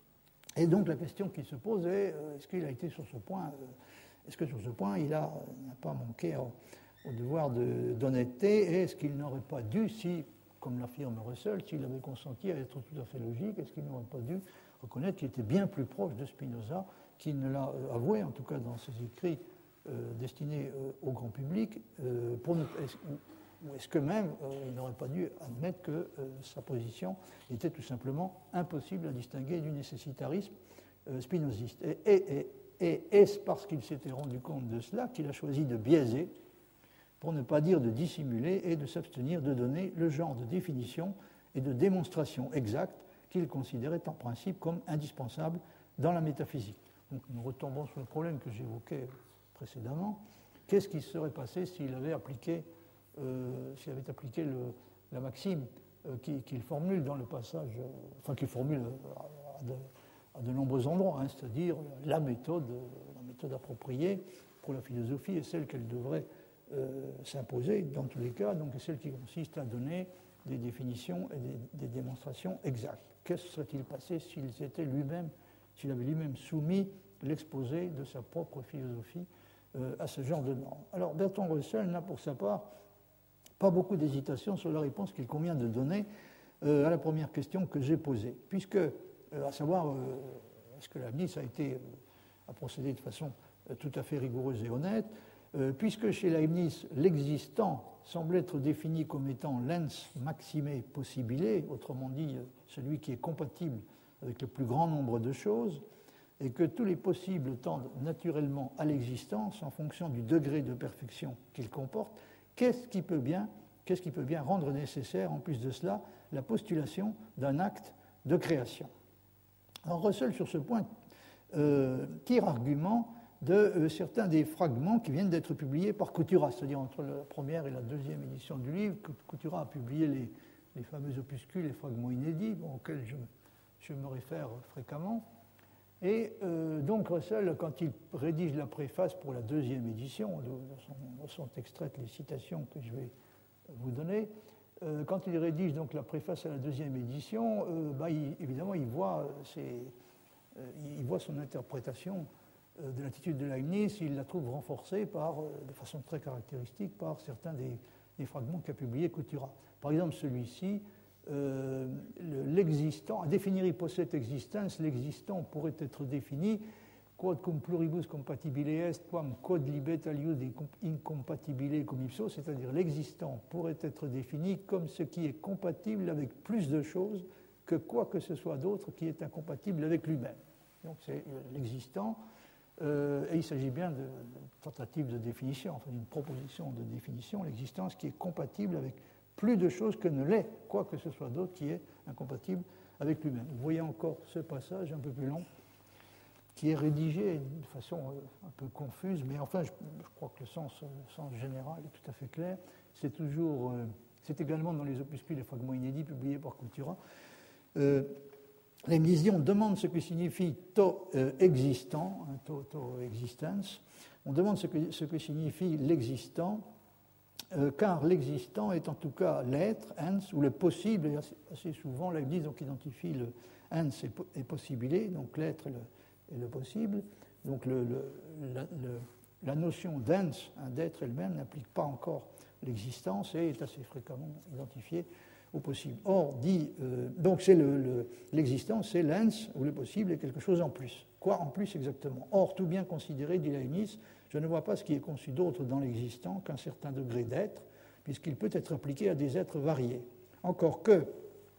Et donc, la question qui se pose est, euh, est-ce qu'il a été sur ce point, euh, est-ce que sur ce point, il n'a pas manqué au, au devoir de, d'honnêteté, et est-ce qu'il n'aurait pas dû, si, comme l'affirme Russell, s'il avait consenti à être tout à fait logique, est-ce qu'il n'aurait pas dû reconnaître qu'il était bien plus proche de Spinoza, qu'il ne l'a euh, avoué, en tout cas dans ses écrits euh, destinés euh, au grand public, euh, pour ne, est-ce, ou est-ce que même euh, il n'aurait pas dû admettre que euh, sa position était tout simplement impossible à distinguer du nécessitarisme euh, spinoziste. Et, et, et, et est-ce parce qu'il s'était rendu compte de cela qu'il a choisi de biaiser, pour ne pas dire de dissimuler, et de s'abstenir de donner le genre de définition et de démonstration exacte qu'il considérait en principe comme indispensable dans la métaphysique. Donc nous retombons sur le problème que j'évoquais précédemment. Qu'est-ce qui serait passé s'il avait appliqué, euh, s'il avait appliqué le, la maxime euh, qu'il, qu'il formule dans le passage, euh, enfin qu'il formule à, à, de, à de nombreux endroits, hein, c'est-à-dire la méthode, la méthode appropriée pour la philosophie est celle qu'elle devrait euh, s'imposer dans tous les cas, donc celle qui consiste à donner des définitions et des, des démonstrations exactes. Qu'est-ce serait-il passé s'il s'était lui-même, s'il avait lui-même soumis l'exposé de sa propre philosophie euh, à ce genre de normes? Alors Bertrand Russell n'a pour sa part pas beaucoup d'hésitation sur la réponse qu'il convient de donner euh, à la première question que j'ai posée, puisque, euh, à savoir, euh, est-ce que Leibniz a été euh, a procédé de façon euh, tout à fait rigoureuse et honnête, euh, puisque chez Leibniz, l'existant semble être défini comme étant l'ens maxime possibile, autrement dit, celui qui est compatible avec le plus grand nombre de choses, et que tous les possibles tendent naturellement à l'existence en fonction du degré de perfection qu'ils comportent, qu'est-ce qui peut bien, qu'est-ce qui peut bien rendre nécessaire, en plus de cela, la postulation d'un acte de création? Alors Russell, sur ce point, euh, tire argument de euh, certains des fragments qui viennent d'être publiés par Couturat, c'est-à-dire entre la première et la deuxième édition du livre. Couturat a publié les, les fameux opuscules, les fragments inédits, bon, auxquels je, je me réfère fréquemment. Et euh, donc Russell, quand il rédige la préface pour la deuxième édition, dont sont extraites les citations que je vais vous donner, euh, quand il rédige donc la préface à la deuxième édition, euh, bah, il, évidemment il voit, ses, euh, il voit son interprétation euh, de l'attitude de Leibniz, il la trouve renforcée par, euh, de façon très caractéristique par certains des, des fragments qu'a publié Couturat. Par exemple celui-ci, Euh, l'existant, à définir hypocète existence, l'existant pourrait être défini quod cum pluribus compatibile est, quam quod libet aliud incompatibile cum ipso, c'est-à-dire l'existant pourrait être défini comme ce qui est compatible avec plus de choses que quoi que ce soit d'autre qui est incompatible avec lui-même. Donc c'est l'existant, euh, et il s'agit bien de, de tentative de définition, enfin d'une proposition de définition, l'existence qui est compatible avec plus de choses que ne l'est quoi que ce soit d'autre qui est incompatible avec lui-même. Vous voyez encore ce passage un peu plus long, qui est rédigé de façon un peu confuse, mais enfin, je, je crois que le sens, le sens général est tout à fait clair. C'est toujours, euh, c'est également dans les opuscules, les fragments inédits publiés par Couturat. Euh, Leibniz, on demande ce que signifie to euh, existant, hein, to, to existence. On demande ce que, ce que signifie l'existant. Euh, car l'existant est en tout cas l'être, ens, ou le possible, et assez, assez souvent Leibniz donc, identifie le ens et, et possibile, donc l'être et le, et le possible. Donc le, le, la, le, la notion d'ens, hein, d'être elle-même, n'implique pas encore l'existence et est assez fréquemment identifiée au possible. Or, dit, euh, donc c'est le, le, l'existence, c'est l'ens, ou le possible, et quelque chose en plus. Quoi en plus exactement? Or, tout bien considéré, dit Leibniz, je ne vois pas ce qui est conçu d'autre dans l'existant qu'un certain degré d'être, puisqu'il peut être appliqué à des êtres variés. Encore que,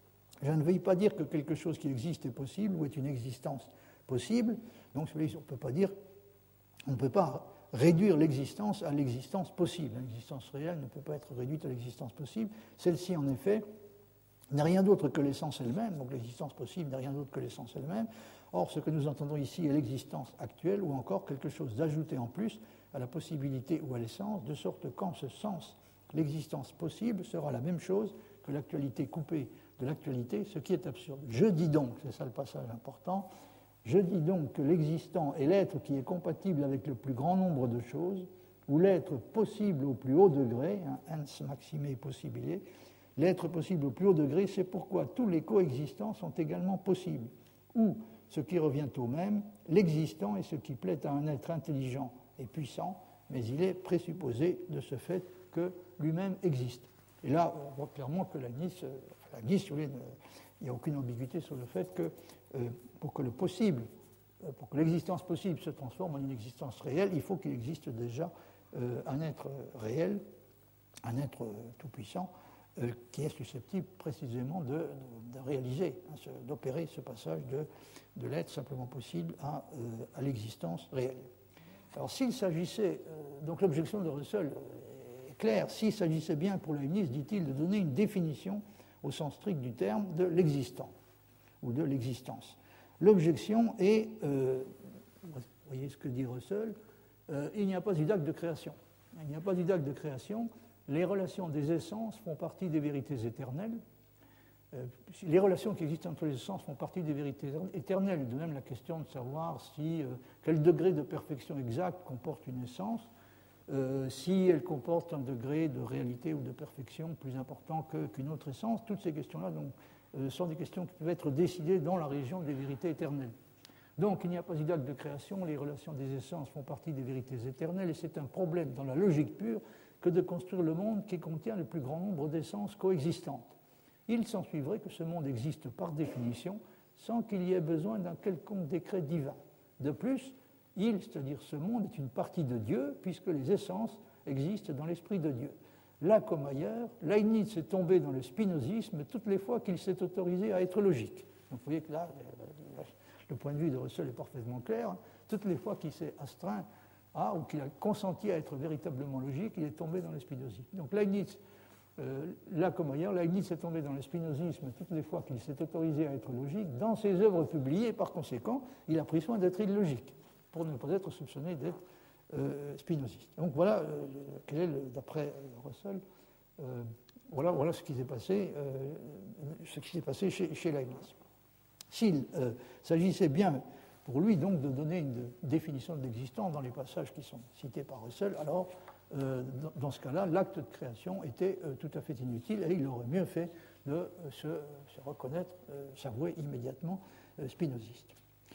je ne veuille pas dire que quelque chose qui existe est possible ou est une existence possible, donc on ne peut pas dire, on ne peut pas réduire l'existence à l'existence possible. L'existence réelle ne peut pas être réduite à l'existence possible. Celle-ci, en effet, n'est rien d'autre que l'essence elle-même, donc l'existence possible n'est rien d'autre que l'essence elle-même. Or, ce que nous entendons ici est l'existence actuelle, ou encore quelque chose d'ajouté en plus à la possibilité ou à l'essence, de sorte qu'en ce sens, l'existence possible sera la même chose que l'actualité coupée de l'actualité, ce qui est absurde. Je dis donc, c'est ça le passage important, je dis donc que l'existant est l'être qui est compatible avec le plus grand nombre de choses, ou l'être possible au plus haut degré, hein, ens maxime possibile, l'être possible au plus haut degré, c'est pourquoi tous les coexistants sont également possibles, ou, ce qui revient au même, l'existant est ce qui plaît à un être intelligent et puissant, mais il est présupposé de ce fait que lui-même existe. Et là, on voit clairement que Leibniz, enfin, Leibniz, si vous voulez, il n'y a aucune ambiguïté sur le fait que euh, pour que le possible, pour que l'existence possible se transforme en une existence réelle, il faut qu'il existe déjà euh, un être réel, un être euh, tout-puissant, euh, qui est susceptible précisément de, de, de réaliser, hein, ce, d'opérer ce passage de, de l'être simplement possible à, euh, à l'existence réelle. Alors s'il s'agissait, euh, donc l'objection de Russell est claire, s'il s'agissait bien pour Leibniz, dit-il, de donner une définition au sens strict du terme de l'existant ou de l'existence. L'objection est, euh, vous voyez ce que dit Russell, euh, il n'y a pas eu d'acte de création. Il n'y a pas eu d'acte de création. Les relations des essences font partie des vérités éternelles. Euh, les relations qui existent entre les essences font partie des vérités éternelles. De même, la question de savoir si, euh, quel degré de perfection exacte comporte une essence, euh, si elle comporte un degré de réalité ou de perfection plus important que, qu'une autre essence, toutes ces questions-là donc, euh, sont des questions qui peuvent être décidées dans la région des vérités éternelles. Donc, il n'y a pas eu d'acte de création, les relations des essences font partie des vérités éternelles, et c'est un problème dans la logique pure que de construire le monde qui contient le plus grand nombre d'essences coexistantes. Il s'ensuivrait que ce monde existe par définition sans qu'il y ait besoin d'un quelconque décret divin. De plus, il, c'est-à-dire ce monde, est une partie de Dieu puisque les essences existent dans l'esprit de Dieu. Là comme ailleurs, Leibniz est tombé dans le spinozisme toutes les fois qu'il s'est autorisé à être logique. Donc vous voyez que là, le point de vue de Russell est parfaitement clair. Toutes les fois qu'il s'est astreint à, ou qu'il a consenti à être véritablement logique, il est tombé dans le spinozisme. Donc Leibniz, euh, là comme ailleurs, Leibniz est tombé dans le spinozisme toutes les fois qu'il s'est autorisé à être logique. Dans ses œuvres publiées, par conséquent, il a pris soin d'être illogique, pour ne pas être soupçonné d'être euh, spinoziste. Donc voilà, euh, quel est, le, d'après Russell, euh, voilà, voilà ce qui s'est passé, euh, ce qui s'est passé chez, chez Leibniz. S'il euh, s'agissait bien pour lui donc de donner une définition de l'existant dans les passages qui sont cités par Russell, alors euh, dans, dans ce cas-là, l'acte de création était euh, tout à fait inutile et il aurait mieux fait de euh, se, se reconnaître, euh, s'avouer immédiatement euh, spinoziste.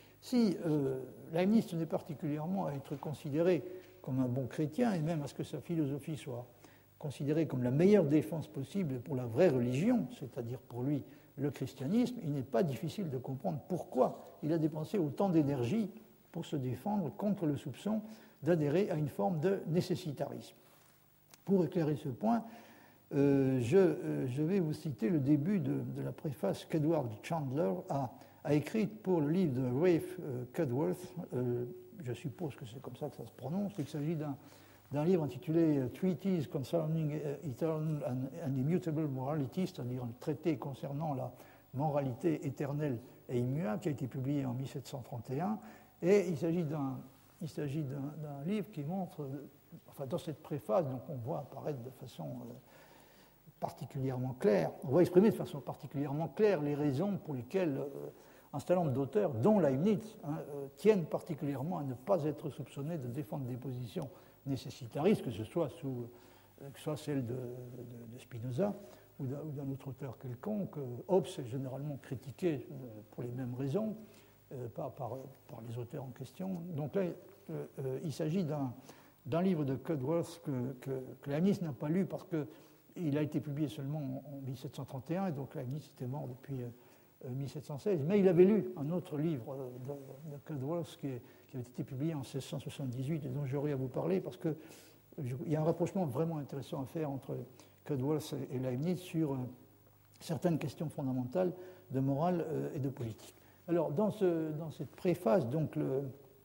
Si euh, Leibniz tenait particulièrement à être considéré comme un bon chrétien et même à ce que sa philosophie soit considérée comme la meilleure défense possible pour la vraie religion, c'est-à-dire pour lui le christianisme, il n'est pas difficile de comprendre pourquoi il a dépensé autant d'énergie pour se défendre contre le soupçon d'adhérer à une forme de nécessitarisme. Pour éclairer ce point, euh, je, euh, je vais vous citer le début de, de la préface qu'Edward Chandler a, a écrite pour le livre de Rafe euh, Cudworth. Euh, je suppose que c'est comme ça que ça se prononce. Il s'agit d'un d'un livre intitulé « Treatise Concerning Eternal and, and Immutable Morality », c'est-à-dire un traité concernant la moralité éternelle et immuable, qui a été publié en mille sept cent trente et un. Et il s'agit d'un, il s'agit d'un, d'un livre qui montre, enfin dans cette préface, donc on voit apparaître de façon euh, particulièrement claire, on voit exprimer de façon particulièrement claire les raisons pour lesquelles euh, un certain nombre d'auteurs, dont Leibniz, hein, euh, tiennent particulièrement à ne pas être soupçonnés de défendre des positions nécessitaristes, que ce soit, sous, que ce soit celle de, de, de Spinoza ou d'un, ou d'un autre auteur quelconque. Hobbes est généralement critiqué pour les mêmes raisons, euh, par, par, par les auteurs en question. Donc là, euh, euh, il s'agit d'un, d'un livre de Cudworth que, que, que Leibniz n'a pas lu parce qu'il a été publié seulement en, en mille sept cent trente et un, et donc Leibniz était mort depuis euh, mille sept cent seize. Mais il avait lu un autre livre de, de Cudworth qui est qui avait été publié en seize cent soixante-dix-huit et dont j'aurais à vous parler parce qu'il y a un rapprochement vraiment intéressant à faire entre Cudworth et Leibniz sur euh, certaines questions fondamentales de morale euh, et de politique. Alors, dans, ce, dans cette préface, donc, le,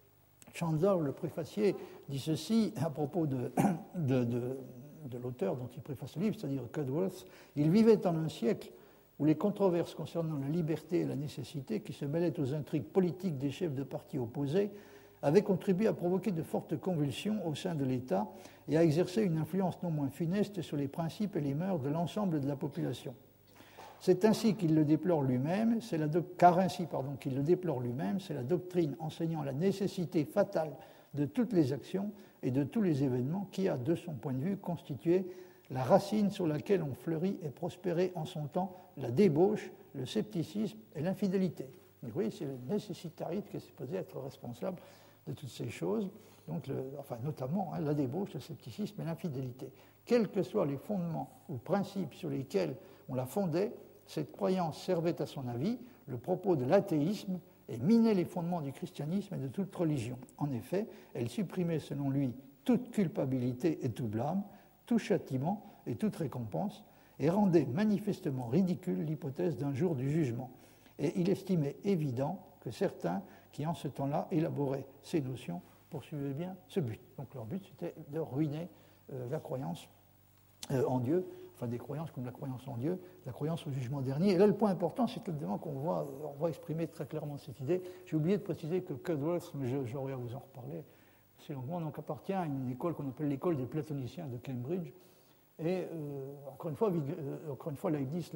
Chandler, le préfacier, dit ceci à propos de, de, de, de l'auteur dont il préface le livre, c'est-à-dire Cudworth. Il vivait en un siècle où les controverses concernant la liberté et la nécessité, qui se mêlaient aux intrigues politiques des chefs de partis opposés, avaient contribué à provoquer de fortes convulsions au sein de l'État et à exercer une influence non moins funeste sur les principes et les mœurs de l'ensemble de la population. C'est ainsi qu'il le déplore lui-même, c'est la do- car ainsi pardon, qu'il le déplore lui-même, c'est la doctrine enseignant la nécessité fatale de toutes les actions et de tous les événements qui a, de son point de vue, constitué la racine sur laquelle ont fleuri et prospéré en son temps la débauche, le scepticisme et l'infidélité. Vous voyez, c'est le nécessitariste qui est supposé être responsable de toutes ces choses, donc le, enfin notamment hein, la débauche, le scepticisme et l'infidélité. Quels que soient les fondements ou principes sur lesquels on la fondait, cette croyance servait à son avis le propos de l'athéisme et minait les fondements du christianisme et de toute religion. En effet, elle supprimait selon lui toute culpabilité et tout blâme, tout châtiment et toute récompense, et rendait manifestement ridicule l'hypothèse d'un jour du jugement. Et il estimait évident que certains qui, en ce temps-là, élaboraient ces notions, poursuivaient bien ce but. Donc leur but, c'était de ruiner euh, la croyance euh, en Dieu, enfin des croyances comme la croyance en Dieu, la croyance au jugement dernier. Et là, le point important, c'est évidemment qu'on voit, on voit exprimer très clairement cette idée. J'ai oublié de préciser que Cudworth, mais j'aurai à vous en reparler assez longuement, donc appartient à une école qu'on appelle l'école des platoniciens de Cambridge. Et euh, encore une fois, euh, encore une fois, Leibniz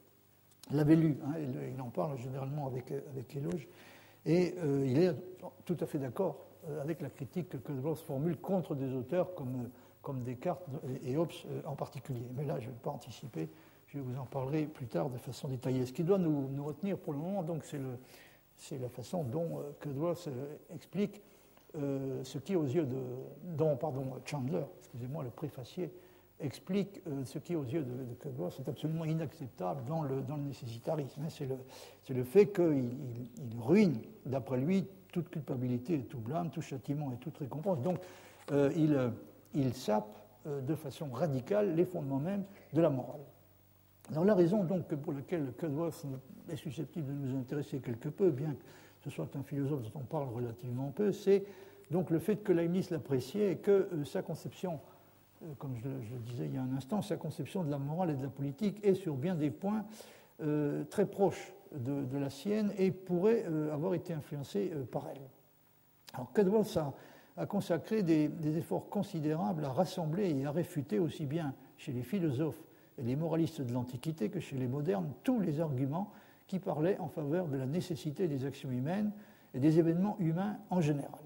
l'avait lu, hein, il, il en parle généralement avec, avec éloge, et euh, il est tout à fait d'accord avec la critique que Cudworth formule contre des auteurs comme, comme Descartes et Hobbes en particulier. Mais là, je ne vais pas anticiper, je vous en parlerai plus tard de façon détaillée. Ce qui doit nous, nous retenir pour le moment, donc, c'est, le, c'est la façon dont euh, Cudworth euh, explique euh, ce qui, aux yeux de, dont, pardon, Chandler, excusez-moi, le préfacier, explique euh, ce qui, aux yeux de, de Cudworth, est absolument inacceptable dans le, dans le nécessitarisme. Hein. C'est, le, c'est le fait qu'il il, il ruine, d'après lui, toute culpabilité et tout blâme, tout châtiment et toute récompense. Donc, euh, il, il sape euh, de façon radicale les fondements même de la morale. Alors, la raison donc, pour laquelle Cudworth est susceptible de nous intéresser quelque peu, bien que ce soit un philosophe dont on parle relativement peu, c'est donc le fait que Leibniz l'appréciait et que euh, sa conception, comme je le, je le disais il y a un instant, sa conception de la morale et de la politique est sur bien des points euh, très proche de, de la sienne et pourrait euh, avoir été influencée euh, par elle. Alors Cudworth a, a consacré des, des efforts considérables à rassembler et à réfuter aussi bien chez les philosophes et les moralistes de l'Antiquité que chez les modernes tous les arguments qui parlaient en faveur de la nécessité des actions humaines et des événements humains en général.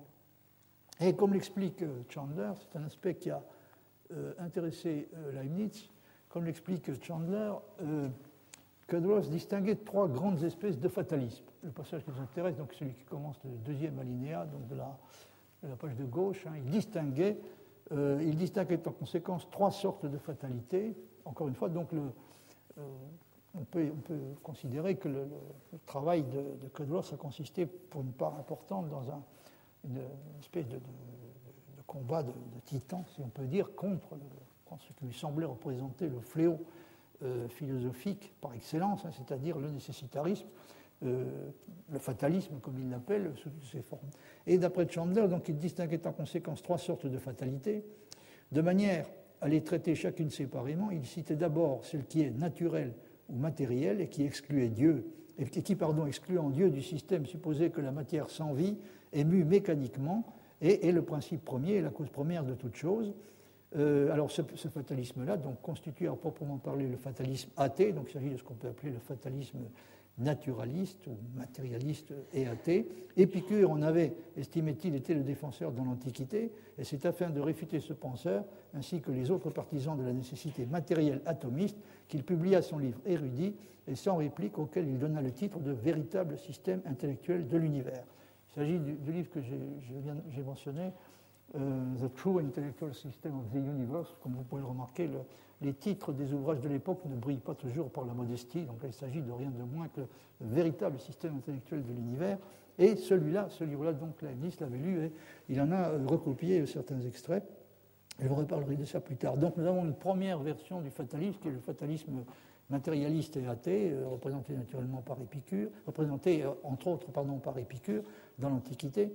Et comme l'explique Chandler, c'est un aspect qui a Euh, intéressé euh, Leibniz, comme l'explique Chandler, euh, Cudworth distinguait trois grandes espèces de fatalisme. Le passage qui nous intéresse, donc celui qui commence le deuxième alinéa, donc de la, de la page de gauche, hein, il distinguait, euh, il distinguait en conséquence trois sortes de fatalité. Encore une fois, donc le, euh, on, peut, on peut considérer que le, le, le travail de, de Cudworth a consisté pour une part importante dans un, une, une espèce de, de combat de, de titan, si on peut dire, contre, le, contre ce qui lui semblait représenter le fléau euh, philosophique par excellence, hein, c'est-à-dire le nécessitarisme, euh, le fatalisme, comme il l'appelle, sous toutes ses formes. Et d'après Chandler, donc, il distinguait en conséquence trois sortes de fatalités. De manière à les traiter chacune séparément, il citait d'abord celle qui est naturelle ou matérielle et qui excluait Dieu, et qui, pardon, excluant Dieu du système supposé que la matière sans vie est mue mécaniquement et est le principe premier et la cause première de toute chose. Euh, alors ce, ce fatalisme-là donc, constitue à proprement parler le fatalisme athée, donc il s'agit de ce qu'on peut appeler le fatalisme naturaliste ou matérialiste et athée. Épicure en avait, estimait-il, été le défenseur dans l'Antiquité, et c'est afin de réfuter ce penseur, ainsi que les autres partisans de la nécessité matérielle atomiste, qu'il publia son livre érudit et sans réplique auquel il donna le titre de « Véritable système intellectuel de l'univers ». Il s'agit du, du livre que j'ai, j'ai mentionné, euh, The True Intellectual System of the Universe. Comme vous pouvez le remarquer, le, les titres des ouvrages de l'époque ne brillent pas toujours par la modestie. Donc là, il s'agit de rien de moins que le véritable système intellectuel de l'univers. Et celui-là, ce livre-là, donc Leibniz l'avait lu et il en a recopié certains extraits. Je vous reparlerai de ça plus tard. Donc nous avons une première version du fatalisme, qui est le fatalisme matérialiste et athée, euh, représenté naturellement par Épicure, représenté euh, entre autres pardon, par Épicure dans l'Antiquité.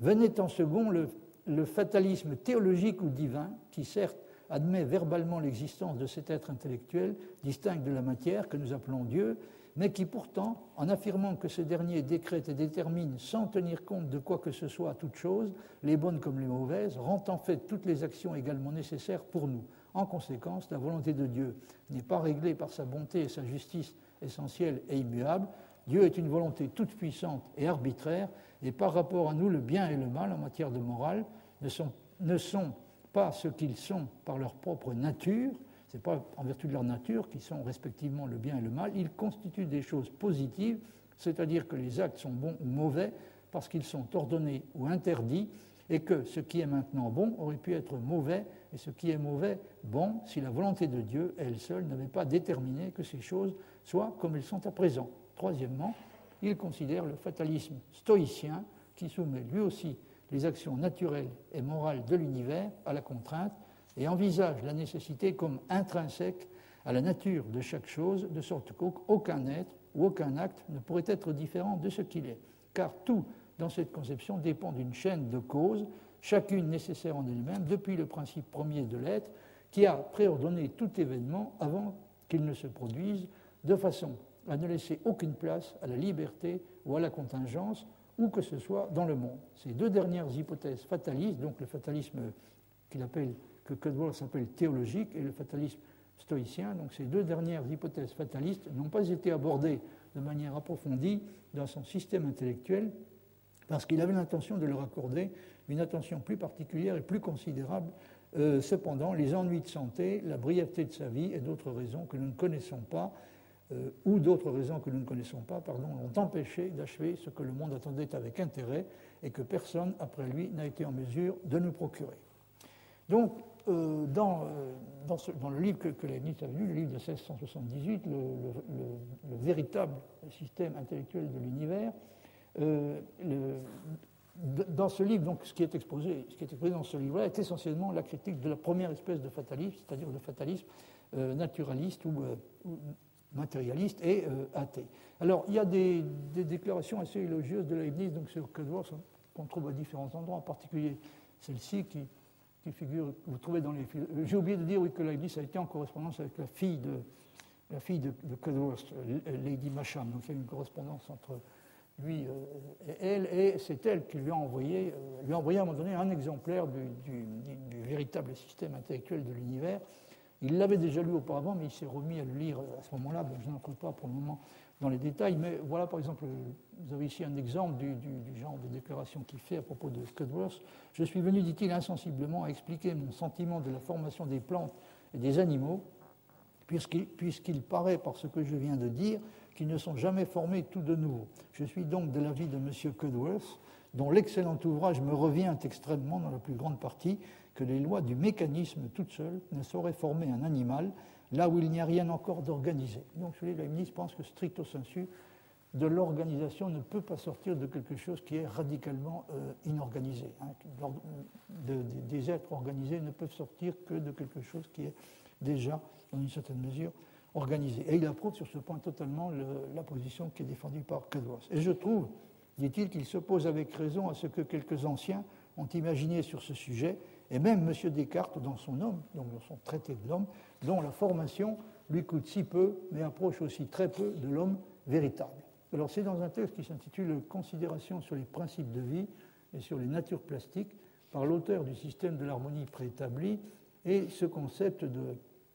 Venait en second le, le fatalisme théologique ou divin, qui certes admet verbalement l'existence de cet être intellectuel distinct de la matière que nous appelons Dieu, mais qui pourtant, en affirmant que ce dernier décrète et détermine sans tenir compte de quoi que ce soit à toute chose, les bonnes comme les mauvaises, rend en fait toutes les actions également nécessaires pour nous. En conséquence, la volonté de Dieu n'est pas réglée par sa bonté et sa justice essentielle et immuable. Dieu est une volonté toute puissante et arbitraire, et par rapport à nous, le bien et le mal en matière de morale ne sont, ne sont pas ce qu'ils sont par leur propre nature. Ce n'est pas en vertu de leur nature, qui sont respectivement le bien et le mal, ils constituent des choses positives, c'est-à-dire que les actes sont bons ou mauvais parce qu'ils sont ordonnés ou interdits, et que ce qui est maintenant bon aurait pu être mauvais, et ce qui est mauvais bon, si la volonté de Dieu, elle seule, n'avait pas déterminé que ces choses soient comme elles sont à présent. Troisièmement, il considère le fatalisme stoïcien, qui soumet lui aussi les actions naturelles et morales de l'univers à la contrainte, et envisage la nécessité comme intrinsèque à la nature de chaque chose, de sorte qu'aucun être ou aucun acte ne pourrait être différent de ce qu'il est, car tout dans cette conception dépend d'une chaîne de causes, chacune nécessaire en elle-même, depuis le principe premier de l'être, qui a préordonné tout événement avant qu'il ne se produise, de façon à ne laisser aucune place à la liberté ou à la contingence, où que ce soit dans le monde. Ces deux dernières hypothèses fatalistes, donc le fatalisme qu'il appelle que Cudworth appelle théologique et le fatalisme stoïcien. Donc ces deux dernières hypothèses fatalistes n'ont pas été abordées de manière approfondie dans son système intellectuel parce qu'il avait l'intention de leur accorder une attention plus particulière et plus considérable. Euh, cependant, les ennuis de santé, la brièveté de sa vie et d'autres raisons que nous ne connaissons pas, euh, ou d'autres raisons que nous ne connaissons pas, pardon, l'ont empêché d'achever ce que le monde attendait avec intérêt et que personne après lui n'a été en mesure de nous procurer. Donc, euh, dans, euh, dans, ce, dans le livre que, que Leibniz a lu, le livre de mille six cent soixante-dix-huit, le, le, le, le véritable système intellectuel de l'univers, euh, le, dans ce livre, donc, ce qui est exposé, ce qui est exposé dans ce livre-là est essentiellement la critique de la première espèce de fatalisme, c'est-à-dire le fatalisme euh, naturaliste ou, euh, ou matérialiste et euh, athée. Alors, il y a des, des déclarations assez élogieuses de Leibniz donc, sur Cudworth qu'on trouve à différents endroits, en particulier celle-ci qui qui figure, que vous trouvez dans les... J'ai oublié de dire oui, que Leibniz a été en correspondance avec la fille de, la fille de, de Cudworth, Lady Masham. Donc il y a une correspondance entre lui et elle, et c'est elle qui lui a envoyé, lui a envoyé à un moment donné un exemplaire du, du, du véritable système intellectuel de l'univers. Il l'avait déjà lu auparavant, mais il s'est remis à le lire à ce moment-là. Bon, je n'entre pas pour le moment dans les détails, mais voilà par exemple, vous avez ici un exemple du, du, du genre de déclaration qu'il fait à propos de Cudworth. « Je suis venu, dit-il, insensiblement à expliquer mon sentiment de la formation des plantes et des animaux, puisqu'il, puisqu'il paraît, par ce que je viens de dire, qu'ils ne sont jamais formés tout de nouveau. Je suis donc de l'avis de M. Cudworth, dont l'excellent ouvrage me revient extrêmement dans la plus grande partie, que les lois du mécanisme toutes seules ne sauraient former un animal, là où il n'y a rien encore d'organisé. » Donc, je Leibniz pense que stricto sensu, de l'organisation ne peut pas sortir de quelque chose qui est radicalement euh, inorganisé. Hein. De, de, des êtres organisés ne peuvent sortir que de quelque chose qui est déjà, dans une certaine mesure, organisé. Et il approuve sur ce point totalement le, la position qui est défendue par Cudworth. Et je trouve, dit-il, qu'il s'oppose avec raison à ce que quelques anciens ont imaginé sur ce sujet, et même M. Descartes dans son Homme, donc dans son traité de l'homme, dont la formation lui coûte si peu, mais approche aussi très peu de l'homme véritable. Alors c'est dans un texte qui s'intitule « Considérations sur les principes de vie et sur les natures plastiques » par l'auteur du système de l'harmonie préétabli, et ce concept de,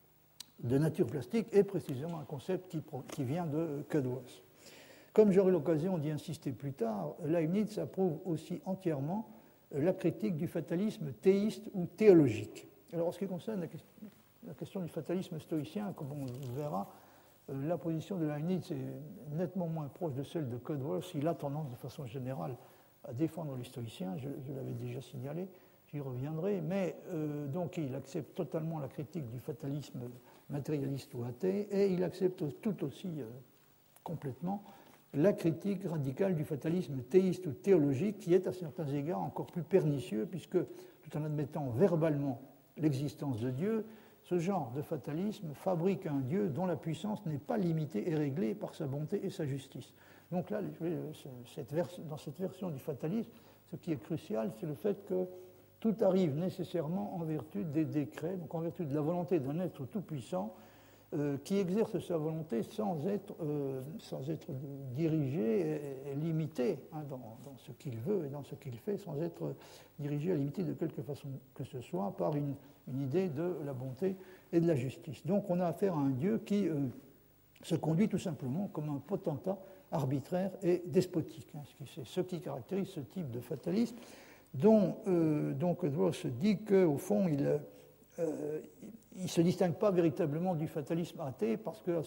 de nature plastique est précisément un concept qui, qui vient de Cudworth. Comme j'aurai l'occasion d'y insister plus tard, Leibniz approuve aussi entièrement la critique du fatalisme théiste ou théologique. Alors en ce qui concerne la question, la question du fatalisme stoïcien, comme on le verra, la position de Leibniz est nettement moins proche de celle de Cudworth. Il a tendance de façon générale à défendre les stoïciens, je, je l'avais déjà signalé, j'y reviendrai, mais euh, donc il accepte totalement la critique du fatalisme matérialiste ou athée, et il accepte tout aussi euh, complètement la critique radicale du fatalisme théiste ou théologique, qui est à certains égards encore plus pernicieux, puisque tout en admettant verbalement l'existence de Dieu, ce genre de fatalisme fabrique un Dieu dont la puissance n'est pas limitée et réglée par sa bonté et sa justice. Donc là, cette vers- dans cette version du fatalisme, ce qui est crucial, c'est le fait que tout arrive nécessairement en vertu des décrets, donc en vertu de la volonté d'un être tout-puissant euh, qui exerce sa volonté sans être, euh, sans être dirigé et, et limité hein, dans, dans ce qu'il veut et dans ce qu'il fait, sans être dirigé et limité de quelque façon que ce soit par une, une idée de la bonté et de la justice. Donc on a affaire à un Dieu qui euh, se conduit tout simplement comme un potentat arbitraire et despotique. Hein, c'est ce qui caractérise ce type de fatalisme dont, euh, dont Edwards se dit qu'au fond, il ne euh, se distingue pas véritablement du fatalisme athée parce que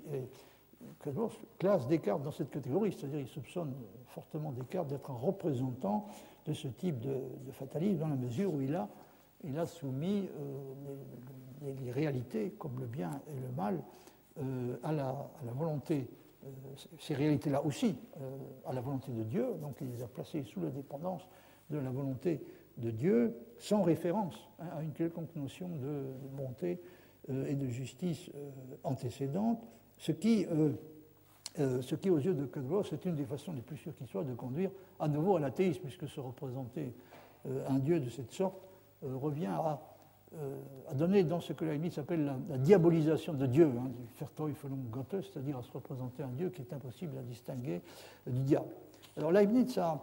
Edwards classe Descartes dans cette catégorie, c'est-à-dire il soupçonne fortement Descartes d'être un représentant de ce type de, de fatalisme dans la mesure où il a, il a soumis euh, les, les, les réalités, comme le bien et le mal, euh, à, la, à la volonté ces réalités-là aussi euh, à la volonté de Dieu, donc il les a placées sous la dépendance de la volonté de Dieu, sans référence hein, à une quelconque notion de, de bonté euh, et de justice euh, antécédente, ce qui, euh, euh, ce qui, aux yeux de Cudworth, c'est une des façons les plus sûres qui soit de conduire à nouveau à l'athéisme, puisque se représenter euh, un Dieu de cette sorte euh, revient à Euh, à donner dans ce que Leibniz appelle la, la diabolisation de Dieu, hein, du Verteuflung Gottes, c'est-à-dire à se représenter un Dieu qui est impossible à distinguer euh, du diable. Alors Leibniz a,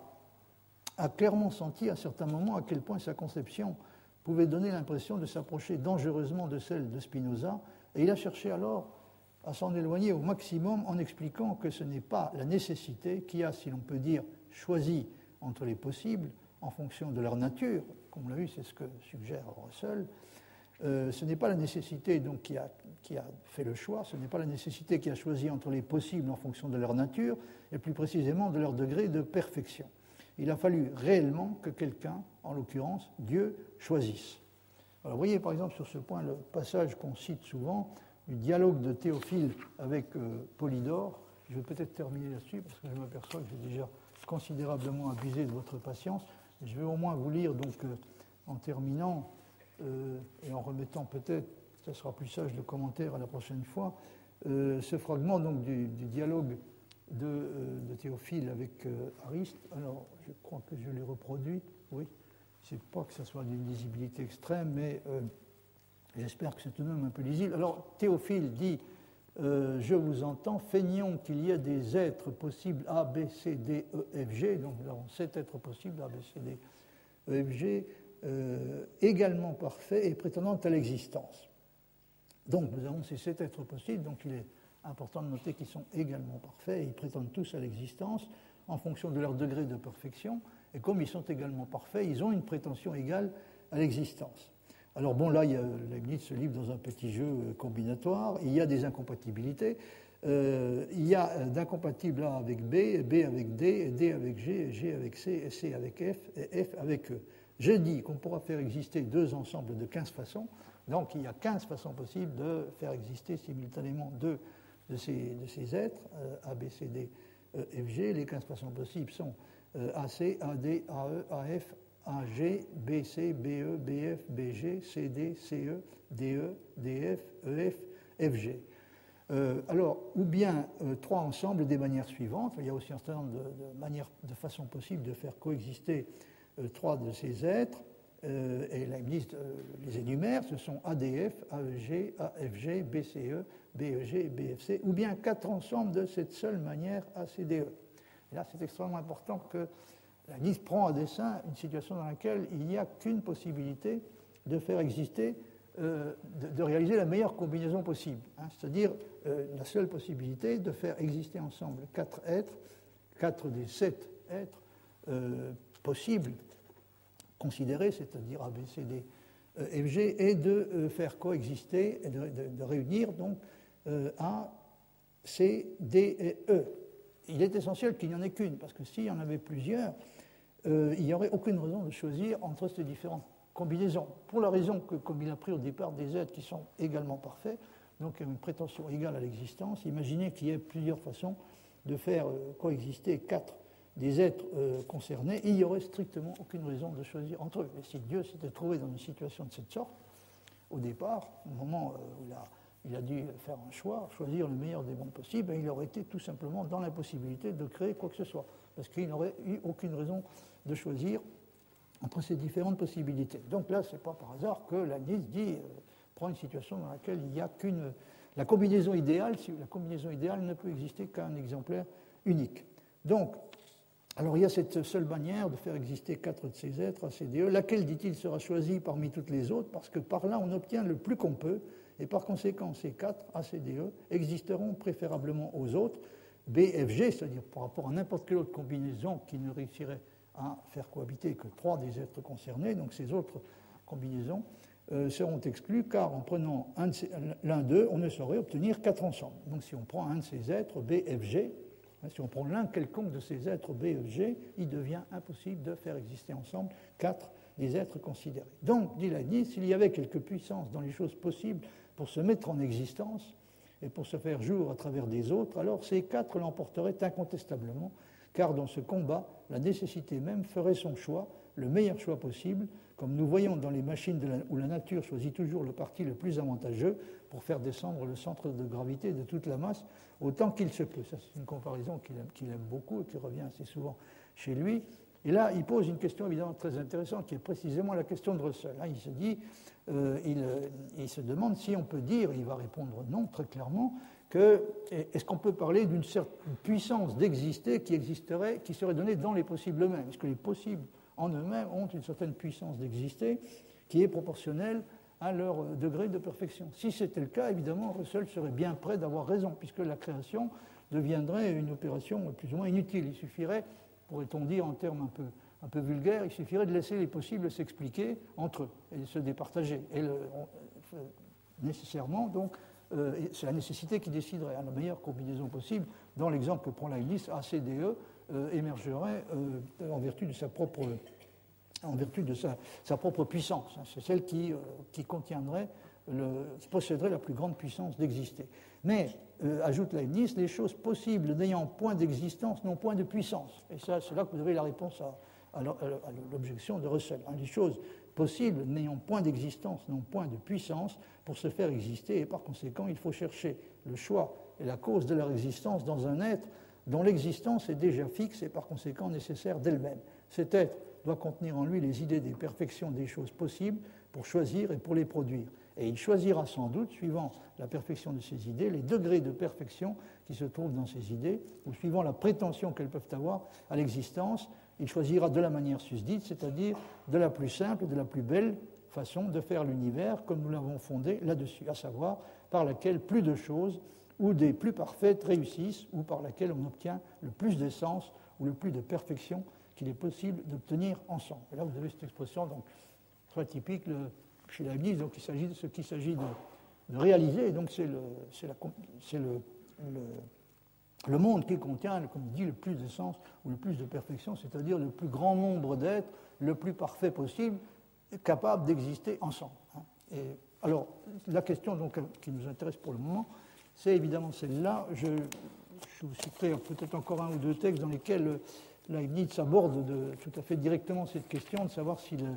a clairement senti à certains moments à quel point sa conception pouvait donner l'impression de s'approcher dangereusement de celle de Spinoza, et il a cherché alors à s'en éloigner au maximum en expliquant que ce n'est pas la nécessité qui a, si l'on peut dire, choisi entre les possibles, en fonction de leur nature, comme on l'a vu, c'est ce que suggère Russell, euh, ce n'est pas la nécessité donc, qui, a, qui a fait le choix, ce n'est pas la nécessité qui a choisi entre les possibles en fonction de leur nature, et plus précisément de leur degré de perfection. Il a fallu réellement que quelqu'un, en l'occurrence Dieu, choisisse. Alors, vous voyez par exemple sur ce point le passage qu'on cite souvent du dialogue de Théophile avec euh, Polydore. Je vais peut-être terminer là-dessus parce que je m'aperçois que j'ai déjà considérablement abusé de votre patience. Je vais au moins vous lire, donc, euh, en terminant, euh, et en remettant peut-être, ça sera plus sage, le commentaire à la prochaine fois, euh, ce fragment donc, du, du dialogue de, euh, de Théophile avec euh, Ariste. Alors, je crois que je l'ai reproduit, oui. Je ne sais pas que ce soit d'une lisibilité extrême, mais euh, j'espère que c'est tout de même un peu lisible. Alors, Théophile dit euh, « Je vous entends, feignons qu'il y ait des êtres possibles A, B, C, D, E, F, G ». Donc, nous avons sept êtres possibles, A, B, C, D, E, F, G, euh, également parfaits et prétendant à l'existence. Donc, nous avons ces sept êtres possibles, donc il est important de noter qu'ils sont également parfaits et ils prétendent tous à l'existence en fonction de leur degré de perfection. Et comme ils sont également parfaits, ils ont une prétention égale à l'existence. Alors bon, là, il y a, Leibniz se livre dans un petit jeu combinatoire. Il y a des incompatibilités. Euh, il y a d'incompatibles A avec B, B avec D, D avec G, G avec C, C avec F, et F avec E. J'ai dit qu'on pourra faire exister deux ensembles de quinze façons. Donc, il y a quinze façons possibles de faire exister simultanément deux de ces, de ces êtres, euh, A, B, C, D, E, F, G. Les quinze façons possibles sont euh, A, C, A, D, A, E, A, F, A, G, B, C, B, E, B, F, B, G, C, D, C, E, D, E, D, F, E, F, F, G. Euh, alors, ou bien euh, trois ensembles des manières suivantes. Il y a aussi un certain nombre de, de manières, de façons possibles de faire coexister euh, trois de ces êtres. Euh, et Leibniz euh, les énumère. Ce sont A D F, A E G, A F G, B C E, B E G et B F C, ou bien quatre ensembles de cette seule manière A C D E. Et là, c'est extrêmement important que Leibniz prend à dessein une situation dans laquelle il n'y a qu'une possibilité de faire exister, euh, de, de réaliser la meilleure combinaison possible. Hein, c'est-à-dire euh, la seule possibilité de faire exister ensemble quatre êtres, quatre des sept êtres euh, possibles, considérés, c'est-à-dire A, B, C, D, E, F, G, et de euh, faire coexister, et de, de, de réunir donc euh, A, C, D et E. Il est essentiel qu'il n'y en ait qu'une, parce que s'il y en avait plusieurs, euh, il n'y aurait aucune raison de choisir entre ces différentes combinaisons. Pour la raison que, comme il a pris au départ des êtres qui sont également parfaits, donc une prétention égale à l'existence, imaginez qu'il y ait plusieurs façons de faire euh, coexister quatre des êtres euh, concernés, il n'y aurait strictement aucune raison de choisir entre eux. Et si Dieu s'était trouvé dans une situation de cette sorte, au départ, au moment où il a il a dû faire un choix, choisir le meilleur des mondes possibles, et il aurait été tout simplement dans l'impossibilité de créer quoi que ce soit, parce qu'il n'aurait eu aucune raison de choisir entre ces différentes possibilités. Donc là, ce n'est pas par hasard que Leibniz dit, euh, prend une situation dans laquelle il n'y a qu'une... La combinaison idéale, si la combinaison idéale ne peut exister qu'un exemplaire unique. Donc, alors il y a cette seule manière de faire exister quatre de ces êtres, A C D E, laquelle, dit-il, sera choisie parmi toutes les autres, parce que par là, on obtient le plus qu'on peut, et par conséquent, ces quatre A C D E existeront préférablement aux autres, B, F, G, c'est-à-dire par rapport à n'importe quelle autre combinaison qui ne réussirait à faire cohabiter que trois des êtres concernés, donc ces autres combinaisons euh, seront exclues, car en prenant un de l'un d'eux, on ne saurait obtenir quatre ensembles. Donc si on prend un de ces êtres, B, F, G, hein, si on prend l'un quelconque de ces êtres, B, F, G, il devient impossible de faire exister ensemble quatre des êtres considérés. Donc, dit Leibniz, s'il y avait quelque puissance dans les choses possibles pour se mettre en existence et pour se faire jour à travers des autres, alors ces quatre l'emporteraient incontestablement, car dans ce combat, la nécessité même ferait son choix, le meilleur choix possible, comme nous voyons dans les machines de la, où la nature choisit toujours le parti le plus avantageux pour faire descendre le centre de gravité de toute la masse autant qu'il se peut. Ça, c'est une comparaison qu'il aime, qu'il aime beaucoup et qui revient assez souvent chez lui. Et là, il pose une question évidemment très intéressante, qui est précisément la question de Russell. Là, il se dit, euh, il, il se demande si on peut dire, il va répondre non très clairement, que est-ce qu'on peut parler d'une certaine puissance d'exister qui existerait, qui serait donnée dans les possibles eux-mêmes? Est-ce que les possibles en eux-mêmes ont une certaine puissance d'exister qui est proportionnelle à leur degré de perfection? Si c'était le cas, évidemment, Russell serait bien près d'avoir raison, puisque la création deviendrait une opération plus ou moins inutile. Il suffirait, pourrait-on dire en termes un peu, un peu vulgaires, il suffirait de laisser les possibles s'expliquer entre eux et se départager. Et le, on, nécessairement, donc, euh, c'est la nécessité qui déciderait. À la meilleure combinaison possible, dans l'exemple que prend Leibniz, A C D E euh, émergerait euh, en vertu de sa propre, en vertu de sa, sa propre puissance. C'est celle qui, euh, qui contiendrait, le, qui posséderait la plus grande puissance d'exister. Mais, euh, ajoute Leibniz, les choses possibles n'ayant point d'existence n'ont point de puissance. Et ça, c'est là que vous avez la réponse à, à l'objection de Russell. Les choses possibles n'ayant point d'existence n'ont point de puissance pour se faire exister, et par conséquent, il faut chercher le choix et la cause de leur existence dans un être dont l'existence est déjà fixe et par conséquent nécessaire d'elle-même. Cet être doit contenir en lui les idées des perfections des choses possibles pour choisir et pour les produire. Et il choisira sans doute, suivant la perfection de ces idées, les degrés de perfection qui se trouvent dans ces idées, ou suivant la prétention qu'elles peuvent avoir à l'existence, il choisira de la manière susdite, c'est-à-dire de la plus simple, de la plus belle façon de faire l'univers, comme nous l'avons fondé là-dessus, à savoir par laquelle plus de choses ou des plus parfaites réussissent, ou par laquelle on obtient le plus d'essence ou le plus de perfection qu'il est possible d'obtenir ensemble. Et là, vous avez cette expression donc, très typique le, chez Leibniz, donc il s'agit de ce qu'il s'agit de, de réaliser, et donc c'est le, c'est la, c'est le, le, le monde qui contient, comme il dit, le plus d'essence ou le plus de perfection, c'est-à-dire le plus grand nombre d'êtres, le plus parfait possible, capable d'exister ensemble. Et alors, la question donc, qui nous intéresse pour le moment, c'est évidemment celle-là. Je, je vous citerai peut-être encore un ou deux textes dans lesquels Leibniz aborde de, tout à fait directement cette question de savoir si le,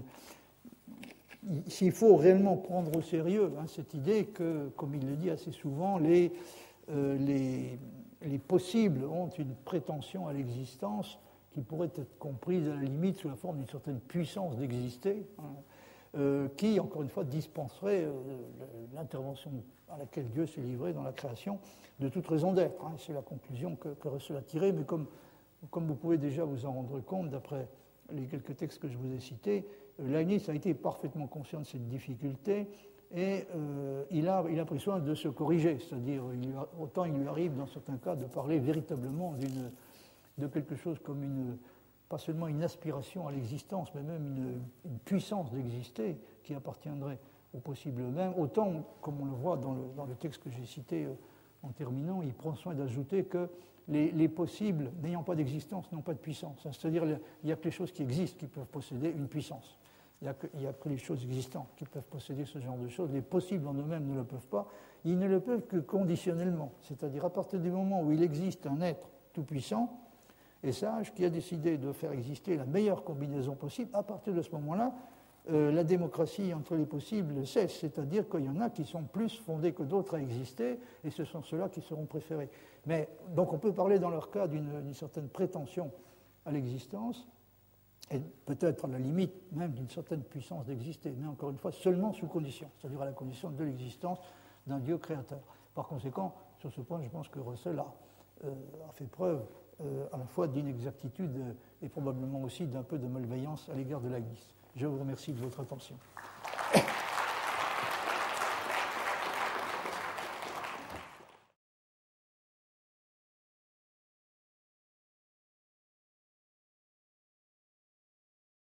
s'il faut réellement prendre au sérieux hein, cette idée que, comme il le dit assez souvent, les, euh, les, les possibles ont une prétention à l'existence qui pourrait être comprise à la limite sous la forme d'une certaine puissance d'exister, hein, euh, qui, encore une fois, dispenserait euh, l'intervention à laquelle Dieu s'est livré dans la création de toute raison d'être. Hein. C'est la conclusion que, que Russell a tirée, mais comme, comme vous pouvez déjà vous en rendre compte, d'après les quelques textes que je vous ai cités, Leibniz a été parfaitement conscient de cette difficulté et euh, il, a, il a pris soin de se corriger, c'est-à-dire il, autant il lui arrive dans certains cas de parler véritablement d'une, de quelque chose comme une, pas seulement une aspiration à l'existence, mais même une, une puissance d'exister qui appartiendrait aux possibles eux-mêmes, autant, comme on le voit dans le, dans le texte que j'ai cité euh, en terminant, il prend soin d'ajouter que Les, les possibles n'ayant pas d'existence n'ont pas de puissance. C'est-à-dire qu'il n'y a que les choses qui existent qui peuvent posséder une puissance. Il n'y a, a que les choses existantes qui peuvent posséder ce genre de choses. Les possibles en eux-mêmes ne le peuvent pas. Ils ne le peuvent que conditionnellement. C'est-à-dire à partir du moment où il existe un être tout-puissant et sage qui a décidé de faire exister la meilleure combinaison possible, à partir de ce moment-là, euh, la démocratie entre les possibles cesse, c'est-à-dire qu'il y en a qui sont plus fondés que d'autres à exister, et ce sont ceux-là qui seront préférés. Mais, donc on peut parler dans leur cas d'une certaine prétention à l'existence, et peut-être à la limite même d'une certaine puissance d'exister, mais encore une fois seulement sous condition, c'est-à-dire à la condition de l'existence d'un Dieu créateur. Par conséquent, sur ce point, je pense que Russell a, euh, a fait preuve euh, à la fois d'inexactitude et probablement aussi d'un peu de malveillance à l'égard de Leibniz. Je vous remercie de votre attention.